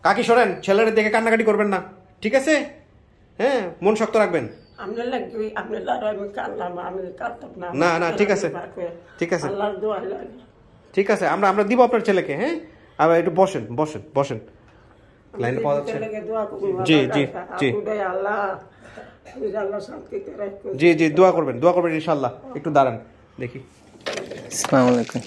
কাকি শোনেন, ছেলের দেখে কান্নাকাটি করবেন না, ঠিক আছে? হ্যাঁ, মন শক্ত রাখবেন। না না, ঠিক আছে ঠিক আছে ঠিক আছে, আমরা দিব আপনার ছেলেকে। হ্যাঁ, আবার একটু বসেন বসেন বসেন, লাইনে পাওয়া যাচ্ছে। জি জি জি জি জি, দোয়া করবেন ইনশাল্লাহ। একটু দাঁড়ান দেখি। আসসালামু আলাইকুম।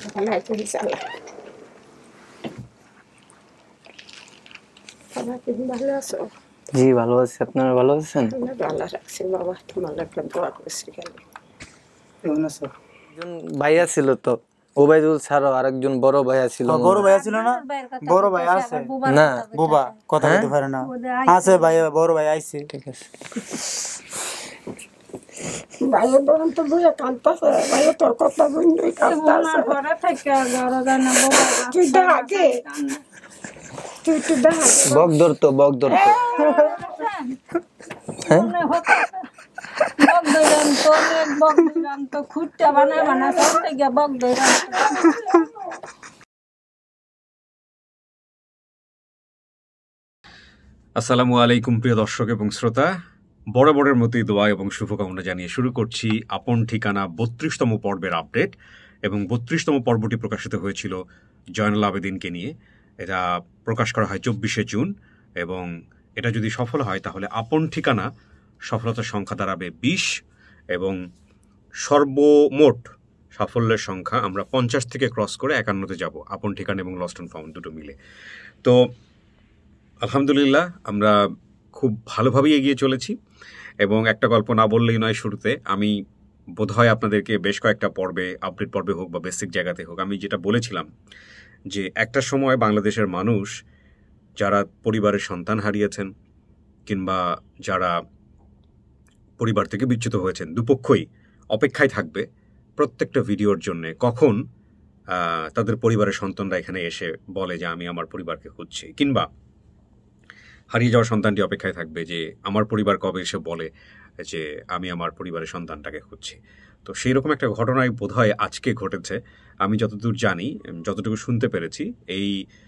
ভালো আছো? জি ভালো আছি, আপনারা ভালো আছেন? ভালো রাখছি বাবা, তোমার একটা দোয়া করছি। কেমন আছো? একজন ভাইয়া ছিল তো, ওবাইদুল ছাড়াও আরেকজন বড় ভাইয়া ছিল। বড় ভাইয়া ছিল না? বড় ভাই আছে না, বুবা কথা বলতে পারে না। আছে ভাই, বড় ভাই আইছে। ঠিক আছে। ভাইয়ের বরং তো বুঝে কাঁদতেছে, ভাইয়ের তোর কথা বুঝলেই কাঁদতেছে। তুই ডাকে, তুই একটু ডাক। বক ধরতো আসসালামু আলাইকুম প্রিয় দর্শক এবং শ্রোতা, বরাবরের মতোই দোয়া এবং শুভকামনা জানিয়ে শুরু করছি আপন ঠিকানা 32তম পর্বের আপডেট। এবং 32তম পর্বটি প্রকাশিত হয়েছিল জয়নাল আবেদিনকে নিয়ে। এটা প্রকাশ করা হয় 24শে জুন, এবং এটা যদি সফল হয় তাহলে আপন ঠিকানা সফলতার সংখ্যা দাঁড়াবে 20, এবং সর্বমোট সাফল্যের সংখ্যা আমরা 50 থেকে ক্রস করে 51-তে যাব, আপন ঠিকানা এবং লস্ট অ্যান্ড ফাউন্ড দুটো মিলে। তো আলহামদুলিল্লাহ আমরা খুব ভালোভাবেই এগিয়ে চলেছি, এবং একটা গল্প না বললেই নয়। শুরুতে আমি বোধহয় আপনাদেরকে বেশ কয়েকটা পর্বে, আপডেট পর্বে হোক বা বেসিক জায়গাতে হোক, আমি যেটা বলেছিলাম যে একটা সময় বাংলাদেশের মানুষ যারা পরিবারের সন্তান হারিয়েছেন কিংবা যারা পরিবার থেকে বিচ্যুত হয়েছেন, দুপক্ষই অপেক্ষায় থাকবে প্রত্যেকটা ভিডিওর জন্য কখন তাদের পরিবারের সন্তানরা এখানে এসে বলে যে আমি আমার পরিবারকে খুঁজছি, কিংবা হারিয়ে যাওয়া সন্তানটি অপেক্ষায় থাকবে যে আমার পরিবার কবে এসে বলে যে আমি আমার পরিবারের সন্তানটাকে খুঁজছি। তো সেই রকম একটা ঘটনাই বোধহয় আজকে ঘটেছে। আমি যতদূর জানি, যতটুকু শুনতে পেরেছি, এই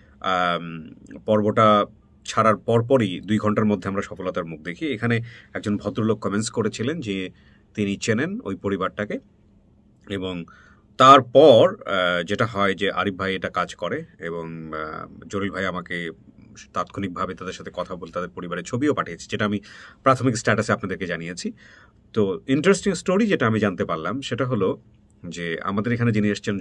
পর্বটা ছাড়ার পরপরই 2 ঘন্টার মধ্যে আমরা সফলতার মুখ দেখি। এখানে একজন ভদ্রলোক কমেন্টস করেছিলেন যে তিনি চেনেন ওই পরিবারটাকে, এবং তারপর যেটা হয় যে আরিফ ভাই এটা কাজ করে, এবং জলিল ভাই আমাকে তাৎক্ষণিকভাবে তাদের সাথে কথা বলতে তাদের পরিবারের ছবিও পাঠিয়েছে, যেটা আমি প্রাথমিক স্ট্যাটাসে আপনাদেরকে জানিয়েছি। তো ইন্টারেস্টিং স্টোরি যেটা আমি জানতে পারলাম সেটা হলো যে আমাদের এখানে যিনি এসছেন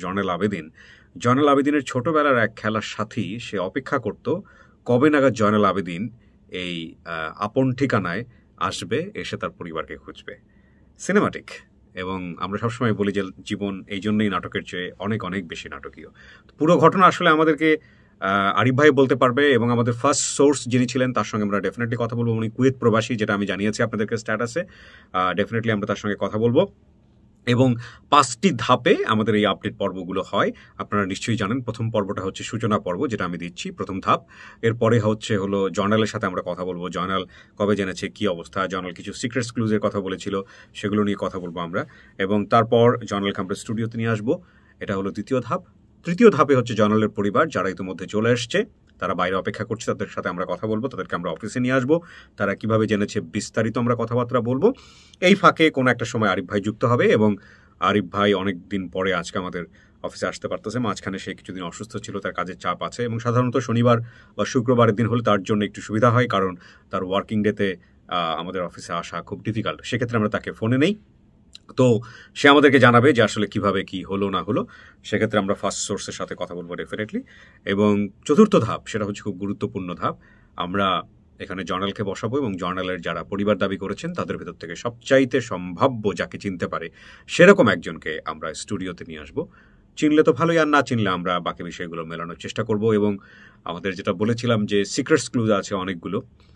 জয়নাল আবেদিনের ছোটবেলার এক খেলার সাথী, সে অপেক্ষা করত কবে নাগাদ জয়নাল আবেদিন এই আপন ঠিকানায় আসবে, এসে তার পরিবারকে খুঁজবে। সিনেমাটিক। এবং আমরা সবসময় বলি যে জীবন এই জন্যই নাটকের চেয়ে অনেক অনেক বেশি নাটকীয়। পুরো ঘটনা আসলে আমাদেরকে আরিফ ভাই বলতে পারবে, এবং আমাদের ফার্স্ট সোর্স যিনি ছিলেন তার সঙ্গে আমরা ডেফিনেটলি কথা বলবো। উনি কুয়েত প্রবাসী, যেটা আমি জানিয়েছি আপনাদেরকে স্ট্যাটাসে। ডেফিনেটলি আমরা তার সঙ্গে কথা বলবো। এবং 5টি ধাপে আমাদের এই আপডেট পর্বগুলো হয়, আপনারা নিশ্চয়ই জানেন। প্রথম পর্বটা হচ্ছে সূচনা পর্ব, যেটা আমি দিচ্ছি, প্রথম ধাপ। এরপরে হলো জয়নালের সাথে আমরা কথা বলবো, জয়নাল কবে জেনেছে, কি অবস্থা, জয়নাল কিছু সিক্রেট ক্লুজের কথা বলেছিল, সেগুলো নিয়ে কথা বলবো আমরা। এবং তারপর জয়নালকে আমরা স্টুডিওতে নিয়ে আসবো, এটা হলো দ্বিতীয় ধাপ। তৃতীয় ধাপে হচ্ছে জয়নালের পরিবার, যারা ইতিমধ্যে চলে এসছে, তারা বাইরে অপেক্ষা করছে, তাদের সাথে আমরা কথা বলবো, তাদেরকে আমরা অফিসে নিয়ে আসবো, তারা কিভাবে জেনেছে বিস্তারিত আমরা কথাবার্তা বলবো। এই ফাঁকে কোনো একটা সময় আরিফ ভাই যুক্ত হবে, এবং আরিফ ভাই অনেক দিন পরে আজকে আমাদের অফিসে আসতে পারতেছে। মাঝখানে সে কিছুদিন অসুস্থ ছিল, তার কাজের চাপ আছে, এবং সাধারণত শনিবার বা শুক্রবারের দিন হলে তার জন্য একটু সুবিধা হয়, কারণ তার ওয়ার্কিং ডেতে আমাদের অফিসে আসা খুব ডিফিকাল্ট। সেক্ষেত্রে আমরা তাকে ফোনে নেই, তো সে আমাদেরকে জানাবে যে আসলে কিভাবে কি হলো না হলো। সেক্ষেত্রে আমরা ফার্স্ট সোর্সের সাথে কথা বলবো ডেফিনেটলি। এবং চতুর্থ ধাপ, সেটা হচ্ছে খুব গুরুত্বপূর্ণ ধাপ, আমরা এখানে জয়নালকে বসাবো, এবং জয়নালের যারা পরিবার দাবি করেছেন তাদের ভেতর থেকে সবচাইতে সম্ভাব্য যাকে চিনতে পারে সেরকম একজনকে আমরা স্টুডিওতে নিয়ে আসবো। চিনলে তো ভালোই, আর না চিনলে আমরা বাকি বিষয়গুলো মেলানোর চেষ্টা করব। এবং আমাদের যেটা বলেছিলাম যে সিক্রেটস ক্লুজ আছে অনেকগুলো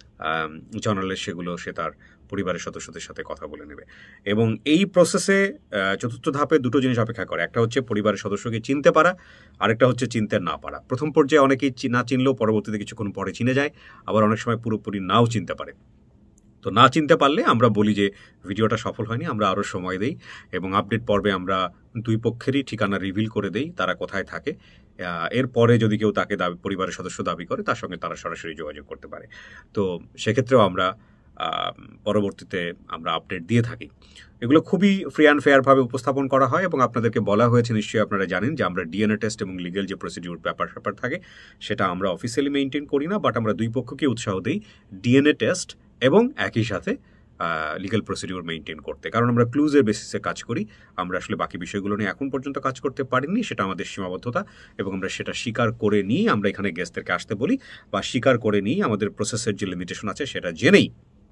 জয়নালের, সেগুলো সে তার পরিবারের সদস্যদের সাথে কথা বলে নেবে। এবং এই প্রসেসে চতুর্থ ধাপে 2টো জিনিস অপেক্ষা করে, একটা হচ্ছে পরিবারের সদস্যকে চিনতে পারা, আরেকটা হচ্ছে চিনতে না পারা। প্রথম পর্যায়ে অনেকেই না চিনলেও পরবর্তীতে কিছুক্ষণ পরে চিনে যায়, আবার অনেক সময় পুরোপুরি নাও চিনতে পারে। তো না চিনতে পারলে আমরা বলি যে ভিডিওটা সফল হয়নি, আমরা আরও সময় দেই, এবং আপডেট পর্বে আমরা 2 পক্ষেরই ঠিকানা রিভিল করে দেই, তারা কোথায় থাকে, এরপরে যদি কেউ তাকে পরিবারের সদস্য দাবি করে তার সঙ্গে তারা সরাসরি যোগাযোগ করতে পারে। তো সেক্ষেত্রেও আমরা পরবর্তীতে আমরা আপডেট দিয়ে থাকি। এগুলো খুবই ফ্রি অ্যান্ড ফেয়ারভাবে উপস্থাপন করা হয় এবং আপনাদেরকে বলা হয়েছে, নিশ্চয়ই আপনারা জানেন যে আমরা ডিএনএ টেস্ট এবং লিগ্যাল যে প্রসিডিউর ব্যাপার থাকে সেটা আমরা অফিসিয়ালি মেনটেন করি না, বাট আমরা দুই পক্ষকে উৎসাহ দিই ডিএনএ টেস্ট এবং একই সাথে লিগ্যাল প্রসিডিউর মেনটেন করতে, কারণ আমরা ক্লুজের বেসিসে কাজ করি। আমরা আসলে বাকি বিষয়গুলো নিয়ে এখন পর্যন্ত কাজ করতে পারিনি, সেটা আমাদের সীমাবদ্ধতা, এবং আমরা সেটা স্বীকার করে নিই আমরা এখানে গেস্টদেরকে আসতে বলি, বা স্বীকার করে নিই আমাদের প্রসেসের যে লিমিটেশন আছে সেটা জেনেই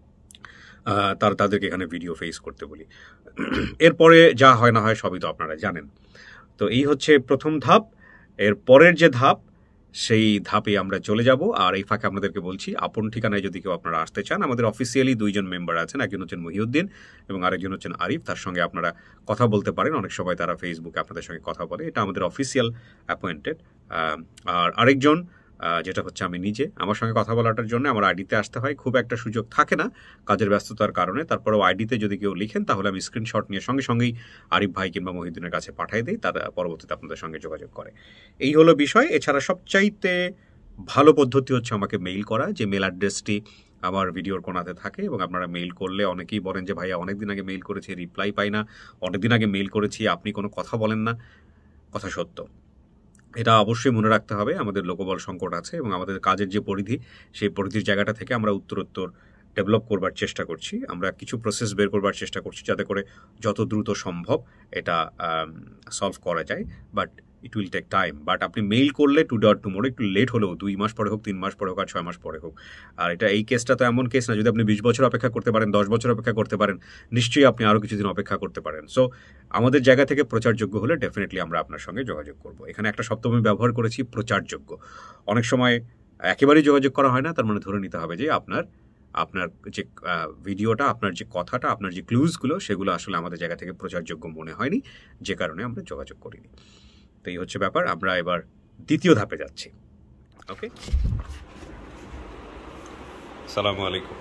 তাদেরকে এখানে ভিডিও ফেস করতে বলি। এরপরে যা হয় না হয় সবই তো আপনারা জানেন। তো এই হচ্ছে প্রথম ধাপ। এর পরের যে ধাপ, সেই ধাপে আমরা চলে যাব। আর এই ফাঁকে আপনাদেরকে বলছি, আপন ঠিকানায় যদি কেউ আপনারা আসতে চান, আমাদের অফিসিয়ালি 2 জন মেম্বার আছেন, একজন হচ্ছেন মহিউদ্দিন এবং আরেকজন হচ্ছেন আরিফ। তার সঙ্গে আপনারা কথা বলতে পারেন, অনেক সময় তারা ফেসবুকে আপনাদের সঙ্গে কথা বলে, এটা আমাদের অফিসিয়াল অ্যাপয়েন্টেড। আর আরেকজন যেটা হচ্ছে আমি নিজে, আমার সঙ্গে কথা বলাটার জন্য আমার আইডিতে আসতে হয়, খুব একটা সুযোগ থাকে না কাজের ব্যস্ততার কারণে। তারপরেও আইডিতে যদি কেউ লিখেন তাহলে আমি স্ক্রিনশট নিয়ে সঙ্গেই আরিফ ভাই কিংবা মহিউদ্দিনের কাছে পাঠিয়ে দিই, তারা পরবর্তীতে আপনাদের সঙ্গে যোগাযোগ করে। এই হলো বিষয়। এছাড়া সবচাইতে ভালো পদ্ধতি হচ্ছে আমাকে মেইল করা, যে মেল অ্যাড্রেসটি আমার ভিডিওর কোনাতে থাকে, এবং আপনারা মেইল করলে অনেকেই বলেন যে ভাইয়া অনেকদিন আগে মেইল করেছি, রিপ্লাই পাই না, অনেকদিন আগে মেইল করেছি, আপনি কোনো কথা বলেন না। কথা সত্য, এটা অবশ্যই মনে রাখতে হবে। আমাদের লোকবল সংকট আছে এবং আমাদের কাজের যে পরিধি, সেই পরিধির জায়গাটা থেকে আমরা উত্তরোত্তর ডেভেলপ করবার চেষ্টা করছি। আমরা কিছু প্রসেস বের করবার চেষ্টা করছি যাতে করে যত দ্রুত সম্ভব এটা সলভ করা যায়, but it will take time. But আপনি মেইল করলে টুমোরো, একটু লেট হলেও 2 মাস পরে হোক, 3 মাস পরে হোক, আর 6 মাস পরে হোক। আর এই কেসটা তো এমন কেস না, যদি আপনি 20 বছর অপেক্ষা করতে পারেন, 10 বছর অপেক্ষা করতে পারেন, নিশ্চয়ই আপনি আরও কিছুদিন অপেক্ষা করতে পারেন। সো আমাদের জায়গা থেকে প্রচারযোগ্য হলে ডেফিনেটলি আমরা আপনার সঙ্গে যোগাযোগ করব। এখানে একটা শব্দ আমি ব্যবহার করেছি, প্রচারযোগ্য। অনেক সময় একেবারেই যোগাযোগ করা হয় না, তার মানে ধরে নিতে হবে যে আপনার যে ভিডিওটা, আপনার যে কথাটা, আপনার যে ক্লুজগুলো, সেগুলো আসলে আমাদের জায়গা থেকে প্রচারযোগ্য মনে হয়নি, যে কারণে আমরা যোগাযোগ করিনি। তো এই হচ্ছে ব্যাপার। আমরা এবার দ্বিতীয় ধাপে যাচ্ছি। ওকে, আসসালামু আলাইকুম।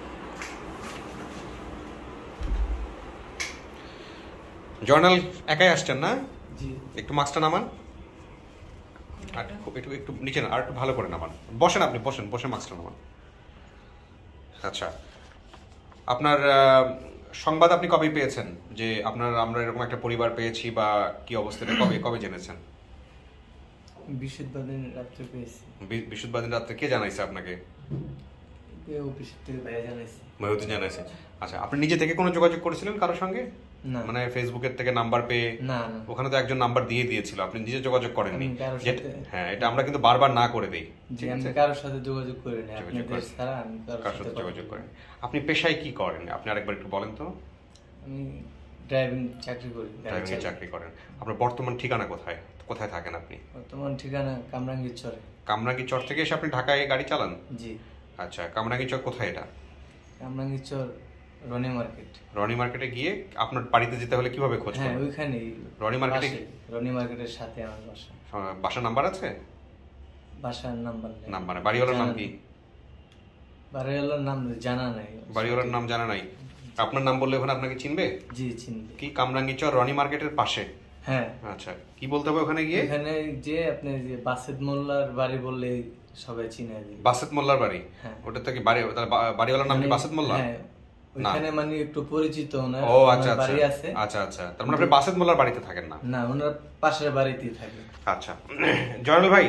জয়নাল একাই আসছেন না? জি। একটু মাস্কটা নামান, আর একটু নিচে না, আর একটু ভালো করে নামান। বসেন, আপনি বসে মাস্কটা নামান। আচ্ছা, আপনার সংবাদ আপনি কবে পেয়েছেন যে আমরা এরকম একটা পরিবার পেয়েছি, বা কি অবস্থাটা কবে জেনেছেন? বৃহস্পতিবার রাত্রে পেয়েছি। বৃহস্পতিবার রাত্রে কে জানাইছে আপনাকে? অফিস থেকে ভাইয়া জানাইছে। মহিউদ্দিন জানাইছে। আচ্ছা, আপনি নিজে থেকে কোনো যোগাযোগ করেছিলেন কারোর সঙ্গে? না। মানে ফেসবুকের থেকে নাম্বার পেয়ে? না। ওখানে তো একজন নাম্বার দিয়েছিল, আপনি নিজে যোগাযোগ করেননি? হ্যাঁ, এটা আমরা কিন্তু বারবার না করে দেই। ঠিক আছে, কারোর সাথে যোগাযোগ করি না, আপনাদের ছাড়া আমি কারোর সাথে যোগাযোগ করেন। আপনি পেশায় কি করেন? আপনি আরেকবার একটু বলেন তো। আমি ড্রাইভিং চাকরি করি। ড্রাইভিং চাকরি করেন। আপনার বর্তমান ঠিকানা কোথায় থাকেন আপনি? বর্তমান ঠিকানা কামরাঙ্গীরচর। কামরাঙ্গীরচর থেকে এসে আপনি ঢাকায় গাড়ি চালান? জি। আচ্ছা, কামরাঙ্গীরচর কোথায় এটা? কামরাঙ্গীরচর রনি মার্কেট। রনি মার্কেটে গিয়ে আপনার বাড়িতে যেতে হলে কিভাবে খোঁজ করবেন? হ্যাঁ, ওইখানেই রনি মার্কেটে। রনি মার্কেটের সাথে আমার বাসা। বাসার নাম্বার আছে? বাসার নাম্বার নেই। নাম্বার, বাড়িওয়ালার নাম কি? বাড়িওয়ালার নাম জানা নাই। বাড়িওয়ালার নাম জানা নাই? আপনার নাম বললে ওখানে আপনাকে চিনবে? জি, চিনবে। কি কামরাঙ্গীরচর রনি মার্কেটের পাশে? হ্যাঁ। আচ্ছা, কি বলতে হবে ওখানে গিয়ে? এখানে যে আপনি যে বাসেদ মোল্লার বাড়ি বললে সবাই চিনে দিবে। বাসেদ মোল্লার বাড়ি? হ্যাঁ। ওটা থেকে বাড়িওয়ালার নাম কি বাসেদ মোল্লা? হ্যাঁ, ওখানে মানে একটু পরিচিত ওনার। ও আচ্ছা বাড়ি আছে। আচ্ছা, তার মানে আপনি বাসেদ মোল্লার বাড়িতে থাকেন না? না, ওনার পাশের বাড়িতেই থাকে। আচ্ছা, জয়নাল ভাই,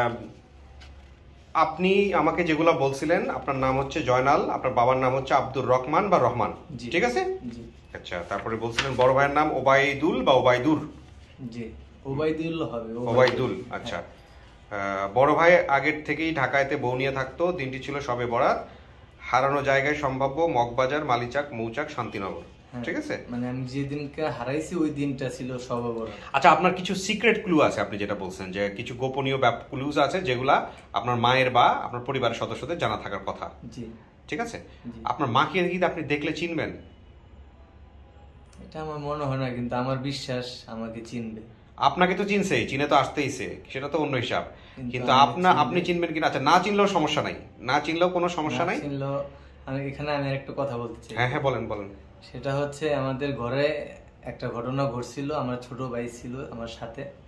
আপনি আমাকে যেগুলো বলছিলেন, আপনার নাম হচ্ছে জয়নাল, আপনার বাবার নাম হচ্ছে আব্দুর রহমান বা রহমান, ঠিক আছে? জি। আচ্ছা, তারপরে বলছিলেন বড় ভাইয়ের নাম ওবায়দুল বা ওবায়দুর? জি, ওবায়দুল হবে। ওবায়দুল। আচ্ছা, বড় ভাই আগের থেকেই ঢাকায়তে বউ নিয়ে থাকতো। দিনটি ছিল শবে বরাত। হারানো জায়গায় সম্ভাব্য মগবাজার, মালিচাক, মৌচাক, শান্তিনগর, ঠিক আছে? মানে আমি যেদিনকে হারাইছি ওই দিনটা ছিল শবে বরাত। আচ্ছা, আপনার কিছু সিক্রেট ক্লু আছে, আপনি যেটা বলছেন যে কিছু গোপনীয় ক্লুজ আছে যেগুলা আপনার মায়ের বা আপনার পরিবারের সদস্যদের জানা থাকার কথা। জি। ঠিক আছে, আপনার মাকে কি আপনি দেখলে চিনবেন? এটা আমার মনে হয় না, কিন্তু আমার বিশ্বাস আমাকে চিনবে। আপনাকে তো চিনছেই, চিনে তো আসতেইছে, সেটা তো অন্য হিসাব। কিন্তু আপনি চিনবেন কিনা? আচ্ছা, না চিনলেও সমস্যা নাই, না চিনলেও কোনো সমস্যা নাই। এখানে আমি একটা কথা বলতে চাই। হ্যাঁ, বলেন। সেটা হচ্ছে আমাদের ঘরে একটা ঘটনা ঘটছিল। আমার ছোট ভাই ছিল আমার সাথে।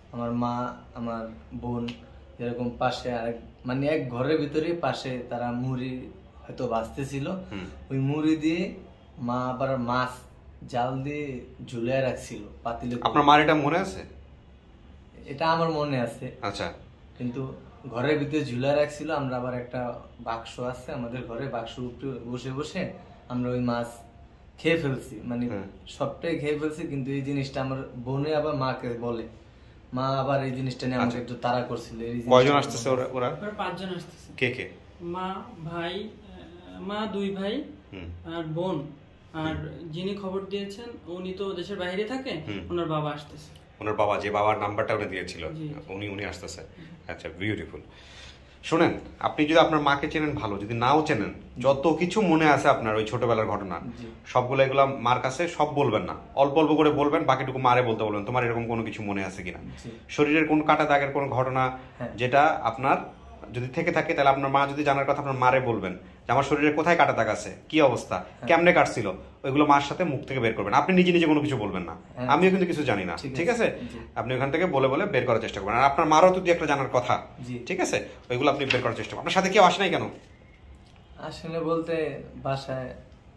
আমার মা, আমার বোন, এরকম পাশে আরেক মানে এক ঘরের ভিতরে পাশে তারা মুড়ি হয়তো ভাজতেছিল, ওই মুড়ি দিয়ে মা আবার মাছ জাল দিয়ে ঝুলিয়ে রাখছিল পাতিলে। আপনার মার এটা মনে আছে? এটা আমার মনে আছে। আচ্ছা, কিন্তু ঘরের ভিতরে ঝুলিয়ে রাখছিল। আমরা আবার একটা বাক্স আছে আমাদের ঘরে, বাক্সের উপরে বসে বসে আমরা ওই মাছ খেয়ে ফেলছি, মানে সবটাই খেয়ে ফেলছি। কিন্তু এই জিনিসটা আমার বোনে আবার মাকে বলে, মা আবার এই জিনিসটা নিয়ে আমাকে একটু তাড়া করছিল। কয়জন আসতেছে ওরা? ওরা 5 জন আসতেছে। কে কে? মা, ভাই, মা 2 ভাই আর বোন। আর যিনি খবর দিয়েছেন উনি তো দেশের বাইরে থাকে, ওনার বাবা আসতেছে। ওনার বাবা, যে বাবার নাম্বারটা উনি দিয়েছিল, উনি আসতেছে। আচ্ছা, বিউটিফুল। শুনেন, আপনি যদি আপনার মাকে চেনেন ভালো, যদি নাও চেনেন, যত কিছু মনে আছে আপনার ওই ছোটবেলার ঘটনা সবগুলো এগুলা মার কাছে সব বলবেন না, অল্প অল্প করে বলবেন, বাকিটুকু মারে বলতে বলবেন তোমার এরকম কোনো কিছু মনে আছে কিনা, শরীরের কোন কাটা দাগের কোন ঘটনা যেটা আপনার যদি থেকে থাকে, তাহলে আপনার মা যদি জানার কথা আপনার মারে বলবেন যে আমার শরীরে কোথায় কাটা দাগ আছে, কি অবস্থা, কেমনে কাটছিল, ওইগুলো মার সাথে মুখ থেকে বের করবেন। আপনি নিজে নিজে কোনো কিছু বলবেন না, আমিও কিন্তু কিছু জানি না, ঠিক আছে? আপনি ওখান থেকে বলে বলে বের করার চেষ্টা করবেন। আর আপনার মারও তো একটা জানার কথা, ঠিক আছে? ওইগুলো আপনি বের করার চেষ্টা করবেন। আপনার সাথে কেউ আসে নাই কেন? আসলে বলতে বাসায়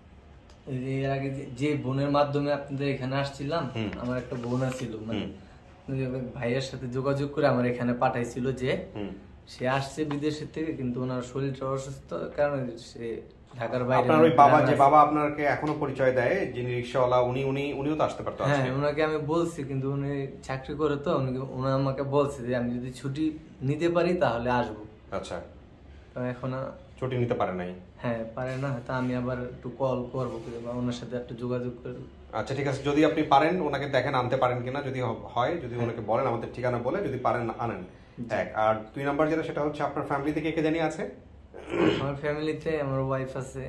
এর আগে যে বোনের মাধ্যমে আপনাদের এখানে আসছিলাম, আমার একটা বোন ছিল, মানে ভাইয়ের সাথে যোগাযোগ করে আমার এখানে পাঠাইছিল যে সে আসছে বিদেশের থেকে, কিন্তু ওনার শরীরটা অসুস্থ কারণে সে ঢাকার বাইরে। আপনার ওই বাবা, যে বাবা আপনাকে এখনো পরিচয় দেয়, যিনি রিকশাওয়ালা, উনিও তো আসতে পারতো। হ্যাঁ, ওনাকে আমি বলছি, কিন্তু উনি চাকরি করে তো উনি আমাকে বলছে যে আমি যদি ছুটি নিতে পারি তাহলে আসবো। আচ্ছা, তো এখন ছুটি নিতে পারে নাই? হ্যাঁ, পারে না, তা আমি আবার একটু কল করবো বা ওনার সাথে একটু যোগাযোগ করবো। আচ্ছা, ঠিক আছে, যদি আপনি পারেন ওনাকে দেখেন আনতে পারেন কিনা, যদি হয়, যদি ওনাকে বলেন আমাদের ঠিকানা বলে, যদি পারেন আনেন। এক আর 2 নাম্বার যেটা, সেটা হচ্ছে আপনার ফ্যামিলি থেকে কে জানি আছে? আমার ফ্যামিলিতে আমার ওয়াইফ আছে,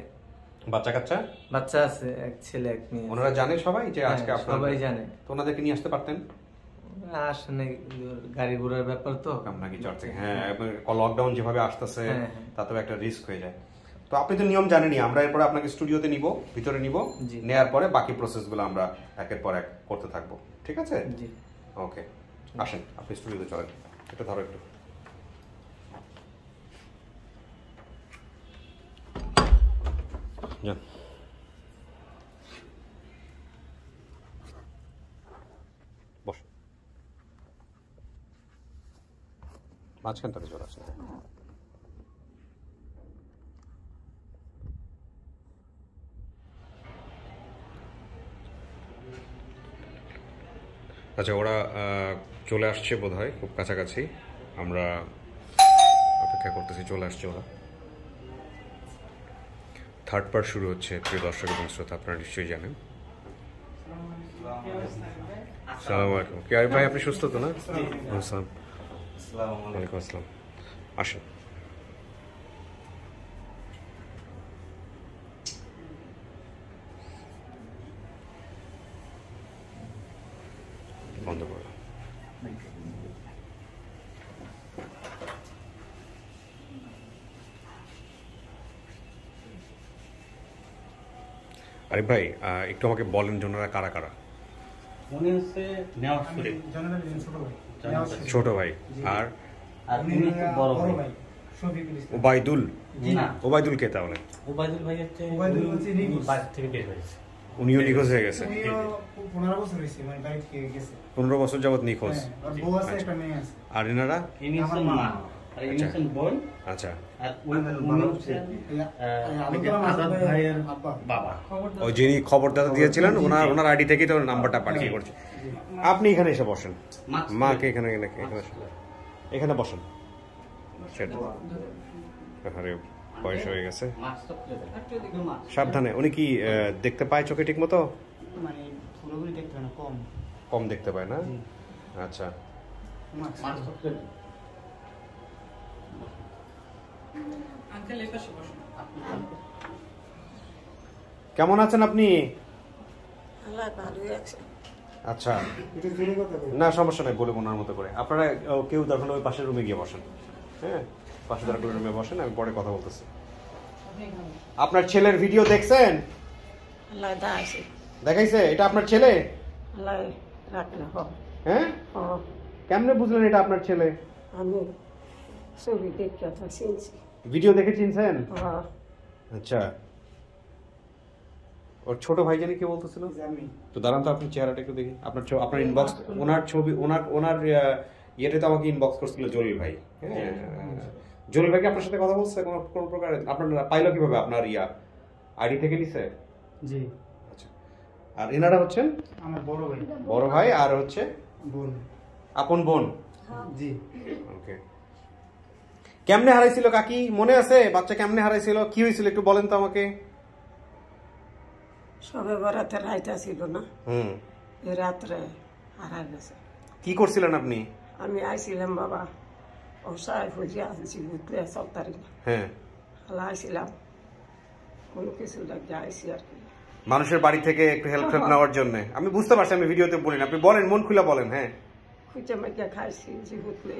বাচ্চা আছে, এক ছেলে এক মেয়ে। ওনারা জানে সবাই যে আজকে আপনারা? সবাই জানে। তো ওনাদেরকে নিয়ে আসতে পারতেন? আসলে গাড়ি ঘোড়ার ব্যাপার তো আপনাকে চট থেকে, হ্যাঁ, লকডাউন যেভাবে আসতেছে তাতেও একটা রিস্ক হয়ে যায়। তো আপনি তো নিয়ম জানেনই, আমরা এরপরে আপনাকে স্টুডিওতে নিব, ভিতরে নিব, নেয়ার পরে বাকি প্রসেসগুলো আমরা একের পর এক করতে থাকবো, ঠিক আছে? জি, ওকে, আসেন আপনি স্টুডিওতে চলেন। এটা ধরো একটু। যান, বস, মাঝখানটাতে চলে আসেন। আচ্ছা, ওরা চলে আসছে বোধহয়, খুব কাছাকাছি, আমরা অপেক্ষা করতেছি, চলে আসছে ওরা। থার্ড পার্ট শুরু হচ্ছে, প্রিয় দর্শক এবং শ্রোতা, আপনারা নিশ্চয়ই জানেন। আসসালামু আলাইকুম। কি ভাই, আপনি সুস্থ তো না? ওয়ালাইকুম আসসালাম। আসেন। বন্ধ করো। আরে ভাই, একটু আমাকে বলেন যে ওনারা কারা কারা? উনি হচ্ছে ছোট ভাই। আর উনি বড় ভাই ওবায়দুল? না, ওবায়দুল কে তাহলে? ওবায়দুল ভাই হচ্ছে বাইরে থেকে বের হয়েছে। উনিও নিখোঁজ হয়ে গেছে? 15 বছর হয়েছে, মানে বাইরে থেকে গেছে। 15 বছর যাবত নিখোঁজ। বউ আছে, একটা মেয়ে আছে। আর এনারা? ইনি হচ্ছেন মা, আর ইনি হচ্ছেন বোন। আচ্ছা, আর উনি হচ্ছে আজাদ ভাইয়ের বাবা। ওই যিনি খবরদাতা দিয়েছিলেন, ওনার আইডি থেকেই তো নাম্বারটা পাঠিয়ে করছে। আপনি এখানে এসে বসেন, মাকে এখানে এখানে বসেন। আরে বয়স হয়ে গেছে, সাবধানে। উনি কি দেখতে পায় চোখে ঠিক মতো? মানে পুরোপুরি দেখতে পায় না, কম দেখতে পায় না? আচ্ছা, আঙ্কেল এই পাশে বসুন। কেমন আছেন আপনি? আল্লাহ ভালোই আছে। আচ্ছা, না সমস্যা নাই, বলে ওনার মতো করে। আপনারা কেউ দরকার ওই পাশের রুমে গিয়ে বসেন, হ্যাঁ, পাশে দরকার রুমে বসেন, আমি পরে কথা বলতেছি। আপনার ছেলের ভিডিও দেখছেন? আল্লাহ দা আছে। দেখাইছে? এটা আপনার ছেলে? আল্লাহ রাখনা। হ্যাঁ, কেমনে বুঝলেন এটা আপনার ছেলে? আমি ছবি দেখে তো চিনছি। ভিডিও দেখে চিনছেন? হ্যাঁ। আচ্ছা, ওর ছোট ভাই জানি কে বলতেছিল? তো দাঁড়ান তো, আপনি চেহারাটা একটু দেখি। আপনার ইনবক্স, ওনার ছবি, ওনার ইয়েতে তো আমাকে ইনবক্স করছিল জলিল ভাই। হ্যাঁ, জলিল ভাই কি আপনার সাথে কথা বলছে কোন প্রকার? আপনার পাইলো কিভাবে? আপনার আইডি থেকে নিছে? জি। আচ্ছা, আর এনারা হচ্ছেন আমার বড় ভাই। বড় ভাই আর হচ্ছে বোন। আপন বোন? জি। ওকে। কেমনে হারাইছিল কাকি মনে আছে? বাচ্চা কেমনে হারাইছিল, কি হয়েছিল একটু বলেন তো আমাকে। সবে বরাতে রাইতা ছিল না, এই রাত্রে হারাই গেছে। কি করছিলেন আপনি? আমি আইছিলাম বাবা, ওসাই ফুজিয়া আনছি বুঝলে সপ্তাহে না। হ্যাঁ, আইছিলাম কোনো কিছু লাগে আইসি আর কি, মানুষের বাড়ি থেকে একটু হেল্প নেওয়ার জন্য। আমি বুঝতে পারছি, আমি ভিডিওতে বলিনি, আপনি বলেন, মন খুলে বলেন। হ্যাঁ, খুঁজে মেঘে খাইছি যে হুতলে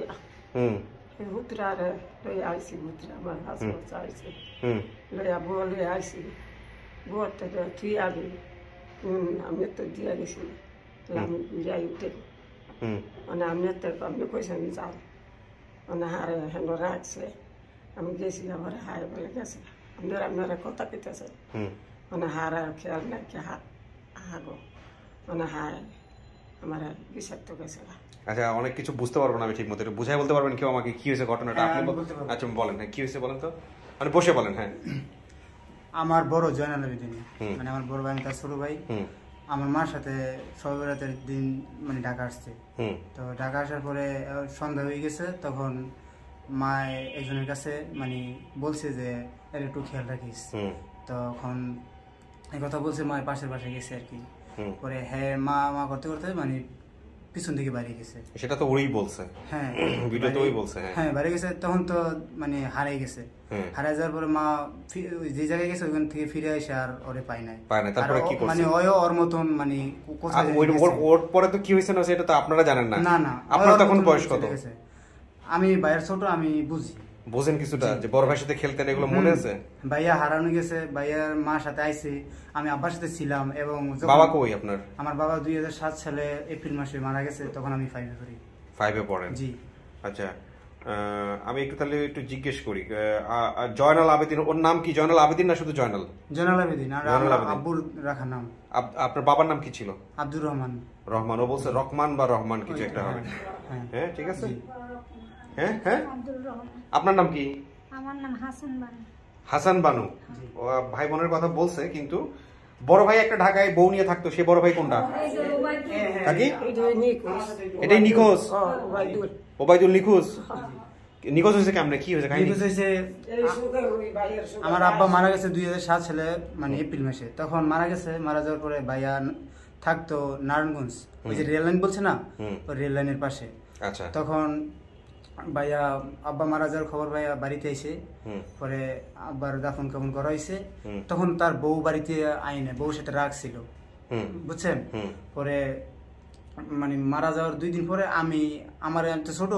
হুতরারে লইয়া আইসি, হুতরা আমার হাসপাতাল চাইছে লইয়া বউ লইয়া আইসি। বউর থেকে তুই আবি, আমি তো দিয়ে গেছি, আমি যাই উঠে মানে আমি আপনি কইছেন যাও, মানে হারে হেন রাখছে। আমি গেছি, আবার হায় বলে গেছে, আপনারা কথা কইতেছে মানে হার আর খেয়াল নাই কি হাগো মানে হায় আমার বিষাক্ত গেছে। আচ্ছা, অনেক কিছু বুঝতে পারবো না আমি ঠিক মতো, একটু বুঝাই বলতে পারবেন কেউ আমাকে কি হয়েছে ঘটনাটা? আপনি আচ্ছা বলেন, হ্যাঁ কি হয়েছে বলেন তো, মানে বসে বলেন। হ্যাঁ, আমার বড় জয়নাল আবেদিন, মানে আমার বড় ভাই, তার ছোট ভাই, আমার মার সাথে সবে বেড়াতের দিন মানে ঢাকা আসছে। তো ঢাকা আসার পরে সন্ধ্যা হয়ে গেছে, তখন মা একজনের কাছে মানে বলছে যে এর একটু খেয়াল রাখিস। তখন এই কথা বলছে, মা পাশের বাসায় গেছে আর কি। পরে হ্যাঁ মা করতে করতে মানে পিছন থেকে বাড়ি গেছে। সেটা তো ওই বলছে, হ্যাঁ ভিডিওতে ওই বলছে। হ্যাঁ বাড়ি গেছে, তখন তো মানে হারাই গেছে। হারাই যাওয়ার পরে মা যে জায়গায় গেছে ওখান থেকে ফিরে এসে আর ওরে পায় নাই। তারপরে কি করছে? মানে ওর মতন মানে ওর পরে তো কি হয়েছে না সেটা তো আপনারা জানেন না। না না, আপনার তখন বয়স কত? আমি ভাইয়ের ছোট, আমি বুঝি, বোঝেন কিছুটা যে বড় ভাইয়ের সাথে খেলতেন, এগুলো মনে আছে? ভাইয়া হারানো গেছে, ভাইয়ার মার সাথে আইছে, আমি আব্বার সাথে ছিলাম। এবং বাবা কই আপনার? আমার বাবা 2007 সালে এপ্রিল মাসে মারা গেছে, তখন আমি 5 এ পড়ি। 5 এ পড়েন? জি। আচ্ছা, আমি একটু তাহলে একটু জিজ্ঞেস করি, জয়নাল আবেদিন, ওর নাম কি? জয়নাল আবেদিন না শুধু জয়নাল? জয়নাল আবেদিন, আর আব্বুর রাখা নাম। আপনার বাবার নাম কি ছিল? আব্দুর রহমান। রহমান, ও বলছে রহমান বা রহমান কিছু একটা হবে। হ্যাঁ ঠিক আছে। হ্যাঁ হ্যাঁ, আপনার নাম কি? আমার নাম হাসান বানু। হাসান বানু। ভাই বোনের কথা বলছে, কিন্তু বড় ভাই একটা ঢাকায় বউ নিয়ে থাকতো, সে বড় ভাই কোনটা? এটাই নিখোঁজ? ওবায়দুল নিখোঁজ? নিখোঁজ হয়েছে কেমনে, কি হয়েছে? আমার আব্বা মারা গেছে 2007 সালে মানে এপ্রিল মাসে, তখন মারা গেছে। মারা যাওয়ার পরে ভাইয়া থাকতো নারায়ণগঞ্জ, ওই যে রেল লাইন বলছে না, ওই রেল লাইনের পাশে। আচ্ছা, তখন ভাইয়া আব্বা মারা যাওয়ার খবর ভাইয়া বাড়িতে এসে, পরে আব্বার দাফন কাফন করা হয়েছে। তখন তার বউ বাড়িতে আইনে, বউর সাথে রাগ ছিল, বুঝছেন। পরে মানে মারা যাওয়ার 2 দিন পরে আমার তো ছোট,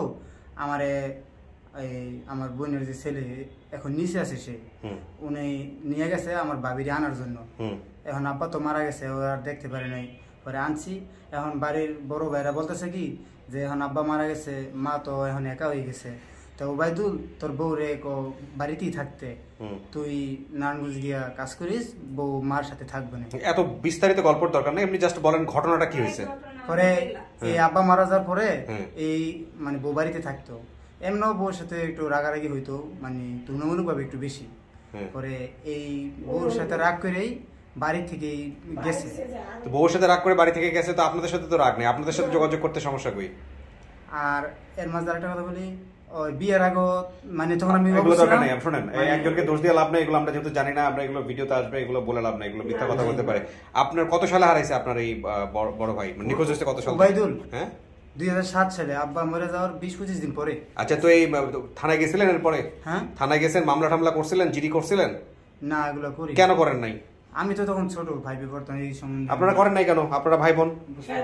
আমার বোনের যে ছেলে এখন নিচে আছে, সে উনি নিয়ে গেছে আমার ভাবিরে আনার জন্য। এখন আব্বা তো মারা গেছে, ও আর দেখতে পারে নাই, পরে আনছি। এখন বাড়ির বড় ভাইরা বলতেছে কি যে এখন আব্বা মারা গেছে, মা তো এখন একা হয়ে গেছে, তো ওবায়দুল তোর বউ রে বাড়িতেই থাকতে, তুই নারায়ণগঞ্জ গিয়া কাজ করিস, বউ মার সাথে থাকবে না। এত বিস্তারিত গল্পের দরকার নেই, এমনি জাস্ট বলেন ঘটনাটা কি হয়েছে। পরে এই আব্বা মারা যাওয়ার পরে এই মানে বউ বাড়িতে থাকতো, এমনও বউর সাথে একটু রাগারাগি হইতো, মানে তুলনামূলক ভাবে একটু বেশি। পরে এই বউর সাথে রাগ করেই বাড়ি থেকে গেছে। তো বউর সাথে রাগ করে বাড়ি থেকে গেছে, তো আপনাদের সাথে তো রাগ নেই, আপনাদের সাথে যোগাযোগ করতে সমস্যা কই? আর এর মাঝে আরেকটা কথা বলি, ওই বিয়ের আগে মানে তখন আমি এগুলো দরকার নেই, শুনেন একজনকে দোষ দিয়ে লাভ নেই, এগুলো আমরা যেহেতু জানি না, আমরা এগুলো ভিডিওতে আসবে, এগুলো বলে লাভ নেই, এগুলো মিথ্যা কথা বলতে পারে। আপনার কত সালে হারাইছে আপনার এই বড় ভাই, নিখোঁজ হয়েছে কত সালে? ওবায়দুল, হ্যাঁ 2007 সালে, আব্বা মরে যাওয়ার 20-25 দিন পরে। আচ্ছা, তো এই থানায় গেছিলেন এরপরে? হ্যাঁ থানায় গেছেন, মামলা টামলা করছিলেন, জিডি করছিলেন? না, এগুলো করি। কেন করেন নাই? আমি তো তখন ছোট, ভাই বিবর্তন এই সম্বন্ধে। আপনারা করেন নাই কেন, আপনারা ভাই বোন?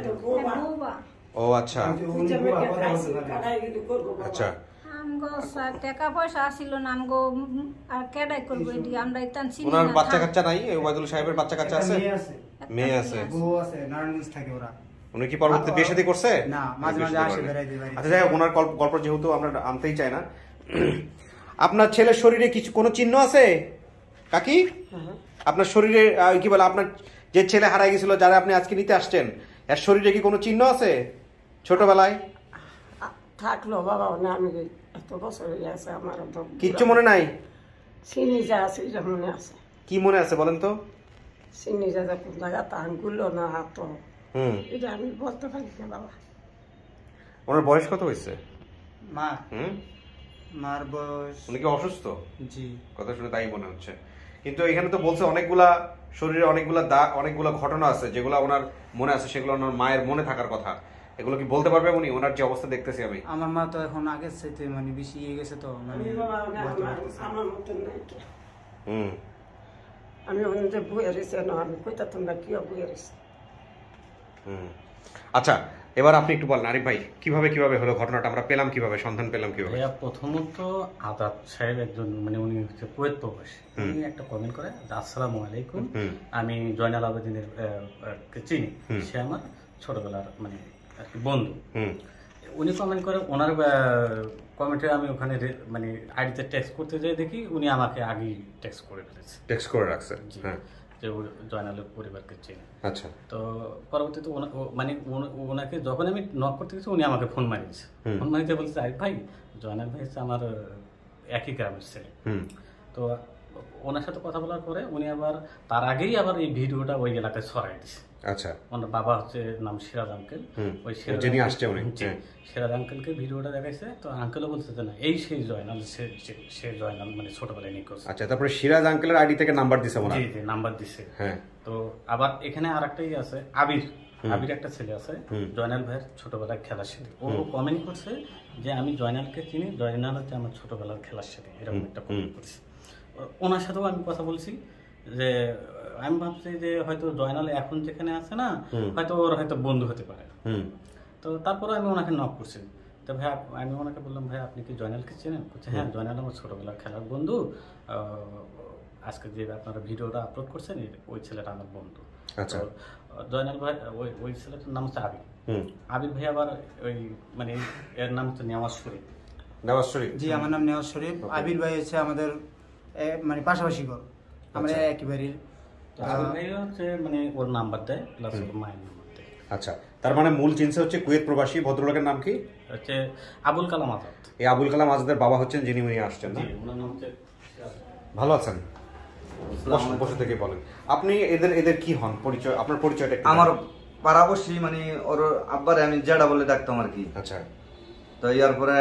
ও আচ্ছা আচ্ছা। আমগো টাকা পয়সা আসিল না, আমগো আর কেডাই করবো এটি আমরা ইতান চিনি না। ওনার বাচ্চা কাচ্চা নাই? ওবায়দুল সাহেবের বাচ্চা কাচ্চা আছে? মেয়ে আছে, বউ আছে, নারায়ণগঞ্জ থাকে ওরা। উনি কি পরবর্তীতে বিয়ে শাদী করছে? না, মাঝে মাঝে আসে বেড়াইতে বাড়ি। আচ্ছা যাই হোক, ওনার গল্প যেহেতু আমরা আনতেই চাই না। আপনার ছেলের শরীরে কিছু কোনো চিহ্ন আছে কাকি? আপনার শরীরে কি বলে, আপনার যে ছেলে হারাই গেছিল, যারা আপনি আজকে নিতে আসছেন, এর শরীরে কি কোনো চিহ্ন আছে ছোটবেলায়? থাকলো বাবা, না আমি এত বছর হয়ে আছে আমার তো কিচ্ছু মনে নাই? চিনি যা আছে এটা মনে আছে। কি মনে আছে বলেন তো? চিনি যা কোন জায়গা আঙ্গুলো না হাত, এটা আমি বলতে পারি না বাবা। ওনার বয়স কত হয়েছে? মার বয়স, উনি কি অসুস্থ? জি, কথা শুনে তাই মনে হচ্ছে। কিন্তু এখানে তো বলছে অনেকগুলা শরীরে অনেকগুলা দাগ, অনেকগুলা ঘটনা আছে যেগুলো ওনার মনে আছে, সেগুলো ওনার মায়ের মনে থাকার কথা। এগুলো কি বলতে পারবে উনি? ওনার যে অবস্থা দেখতেছি আমি। আমার মা তো এখন আগের চাইতে মানে বেশি ইয়ে গেছে, তো মানে আমার মতন নাই। আমি ওখানে বইয়ে রয়েছে না, আমি কইতা তোমরা কি বইয়ে রয়েছে। আচ্ছা, এবার আপনি একটু বলেন আরিফ ভাই, কিভাবে হলো ঘটনাটা, আমরা পেলাম কিভাবে, সন্ধান পেলাম কিভাবে? প্রথমত আদাব সাহেব একজন, মানে উনি হচ্ছে কুয়েত প্রবাসী, উনি একটা কমেন্ট করে, আসসালামু আলাইকুম, আমি জয়নাল আবেদিনের চিনি, সে আমার ছোটবেলার মানে আর কি বন্ধু। উনি কমেন্ট করে, ওনার কমেন্টে আমি ওখানে মানে আইডিতে টেক্সট করতে যাই, দেখি উনি আমাকে আগেই টেক্সট করে ফেলেছে, টেক্সট করে রাখছে যে জয়নালের পরিবারকে চেনে। আচ্ছা, তো পরবর্তীতে মানে ওনাকে যখন আমি নক করতে গেছি, উনি আমাকে ফোন মারিয়েছে। ফোন মারিতে বলছে, আরিফ ভাই, জয়নাল ভাই হচ্ছে আমার একই গ্রামের ছেলে। তো ওনার সাথে কথা বলার পরে উনি আবার তার আগেই আবার এই ভিডিওটা ওই এলাকায় ছড়াই দিচ্ছে। আচ্ছা, ওনার বাবা হচ্ছে নাম সিরাজ আঙ্কেল, ওই সিরাজ আঙ্কেলকে ভিডিওটা দেখাইছে। তো আঙ্কেলও বলছে যে না, এই সেই জয়নাল, সে জয়নাল মানে ছোটবেলায় নিখোঁজ। আচ্ছা, তারপরে সিরাজ আঙ্কেলের আইডি থেকে নাম্বার দিছে? জি, নাম্বার দিছে। হ্যাঁ। তো আবার এখানে আর একটাই আছে, আবির একটা ছেলে আছে, জয়নাল ভাইয়ের ছোটবেলার খেলার সাথে। ও কমেন্ট করছে যে আমি জয়নালকে চিনি, জয়নাল হচ্ছে আমার ছোটবেলার খেলার সাথে, এরকম একটা কমেন্ট করছে। ওনার সাথেও আমি কথা বলছি, যে আমি ভাবছি যে হয়তো জয়নাল এখন যেখানে আছে না, হয়তো ওর হয়তো বন্ধু হতে পারে। তো তারপরে আমি ওনাকে নক করছি। তো ভাই, আমি ওনাকে বললাম, ভাই আপনি কি জয়নালকে চেনেন? বলছে হ্যাঁ, জয়নাল আমার ছোটবেলার খেলার বন্ধু, আজকে যে আপনারা ভিডিওটা আপলোড করছেন, ওই ছেলেটা আমার বন্ধু। আচ্ছা, জয়নাল ভাই, ওই ছেলেটার নাম হচ্ছে আবির ভাই, আবার ওই মানে এর নাম হচ্ছে নেওয়াজ শরীফ। জি, আমার নাম নেওয়াজ শরীফ। আবির ভাই হচ্ছে আমাদের মানে পাশাপাশি ঘর, আমরা একই বাড়ির। আবির ভাই হচ্ছে মানে ওর নাম্বার দেয়, প্লাস ওর মায়ের নাম্বার দেয়। আচ্ছা, তার মানে মূল চিন্তা হচ্ছে কুয়েত প্রবাসী ভদ্রলোকের নাম কি? হচ্ছে আবুল কালাম আজাদ। এই আবুল কালাম আজাদের বাবা হচ্ছেন যিনি উনি আসছেন। ওনার নাম হচ্ছে। ভালো আছেন? বসে থেকে বলেন, আপনি এদের কি হন, পরিচয়, আপনার পরিচয়টা? আমার পাড়াবসী, মানে ওর আব্বারে আমি জেডা বলে ডাকতাম আর কি। আচ্ছা, তো ইয়ার পরে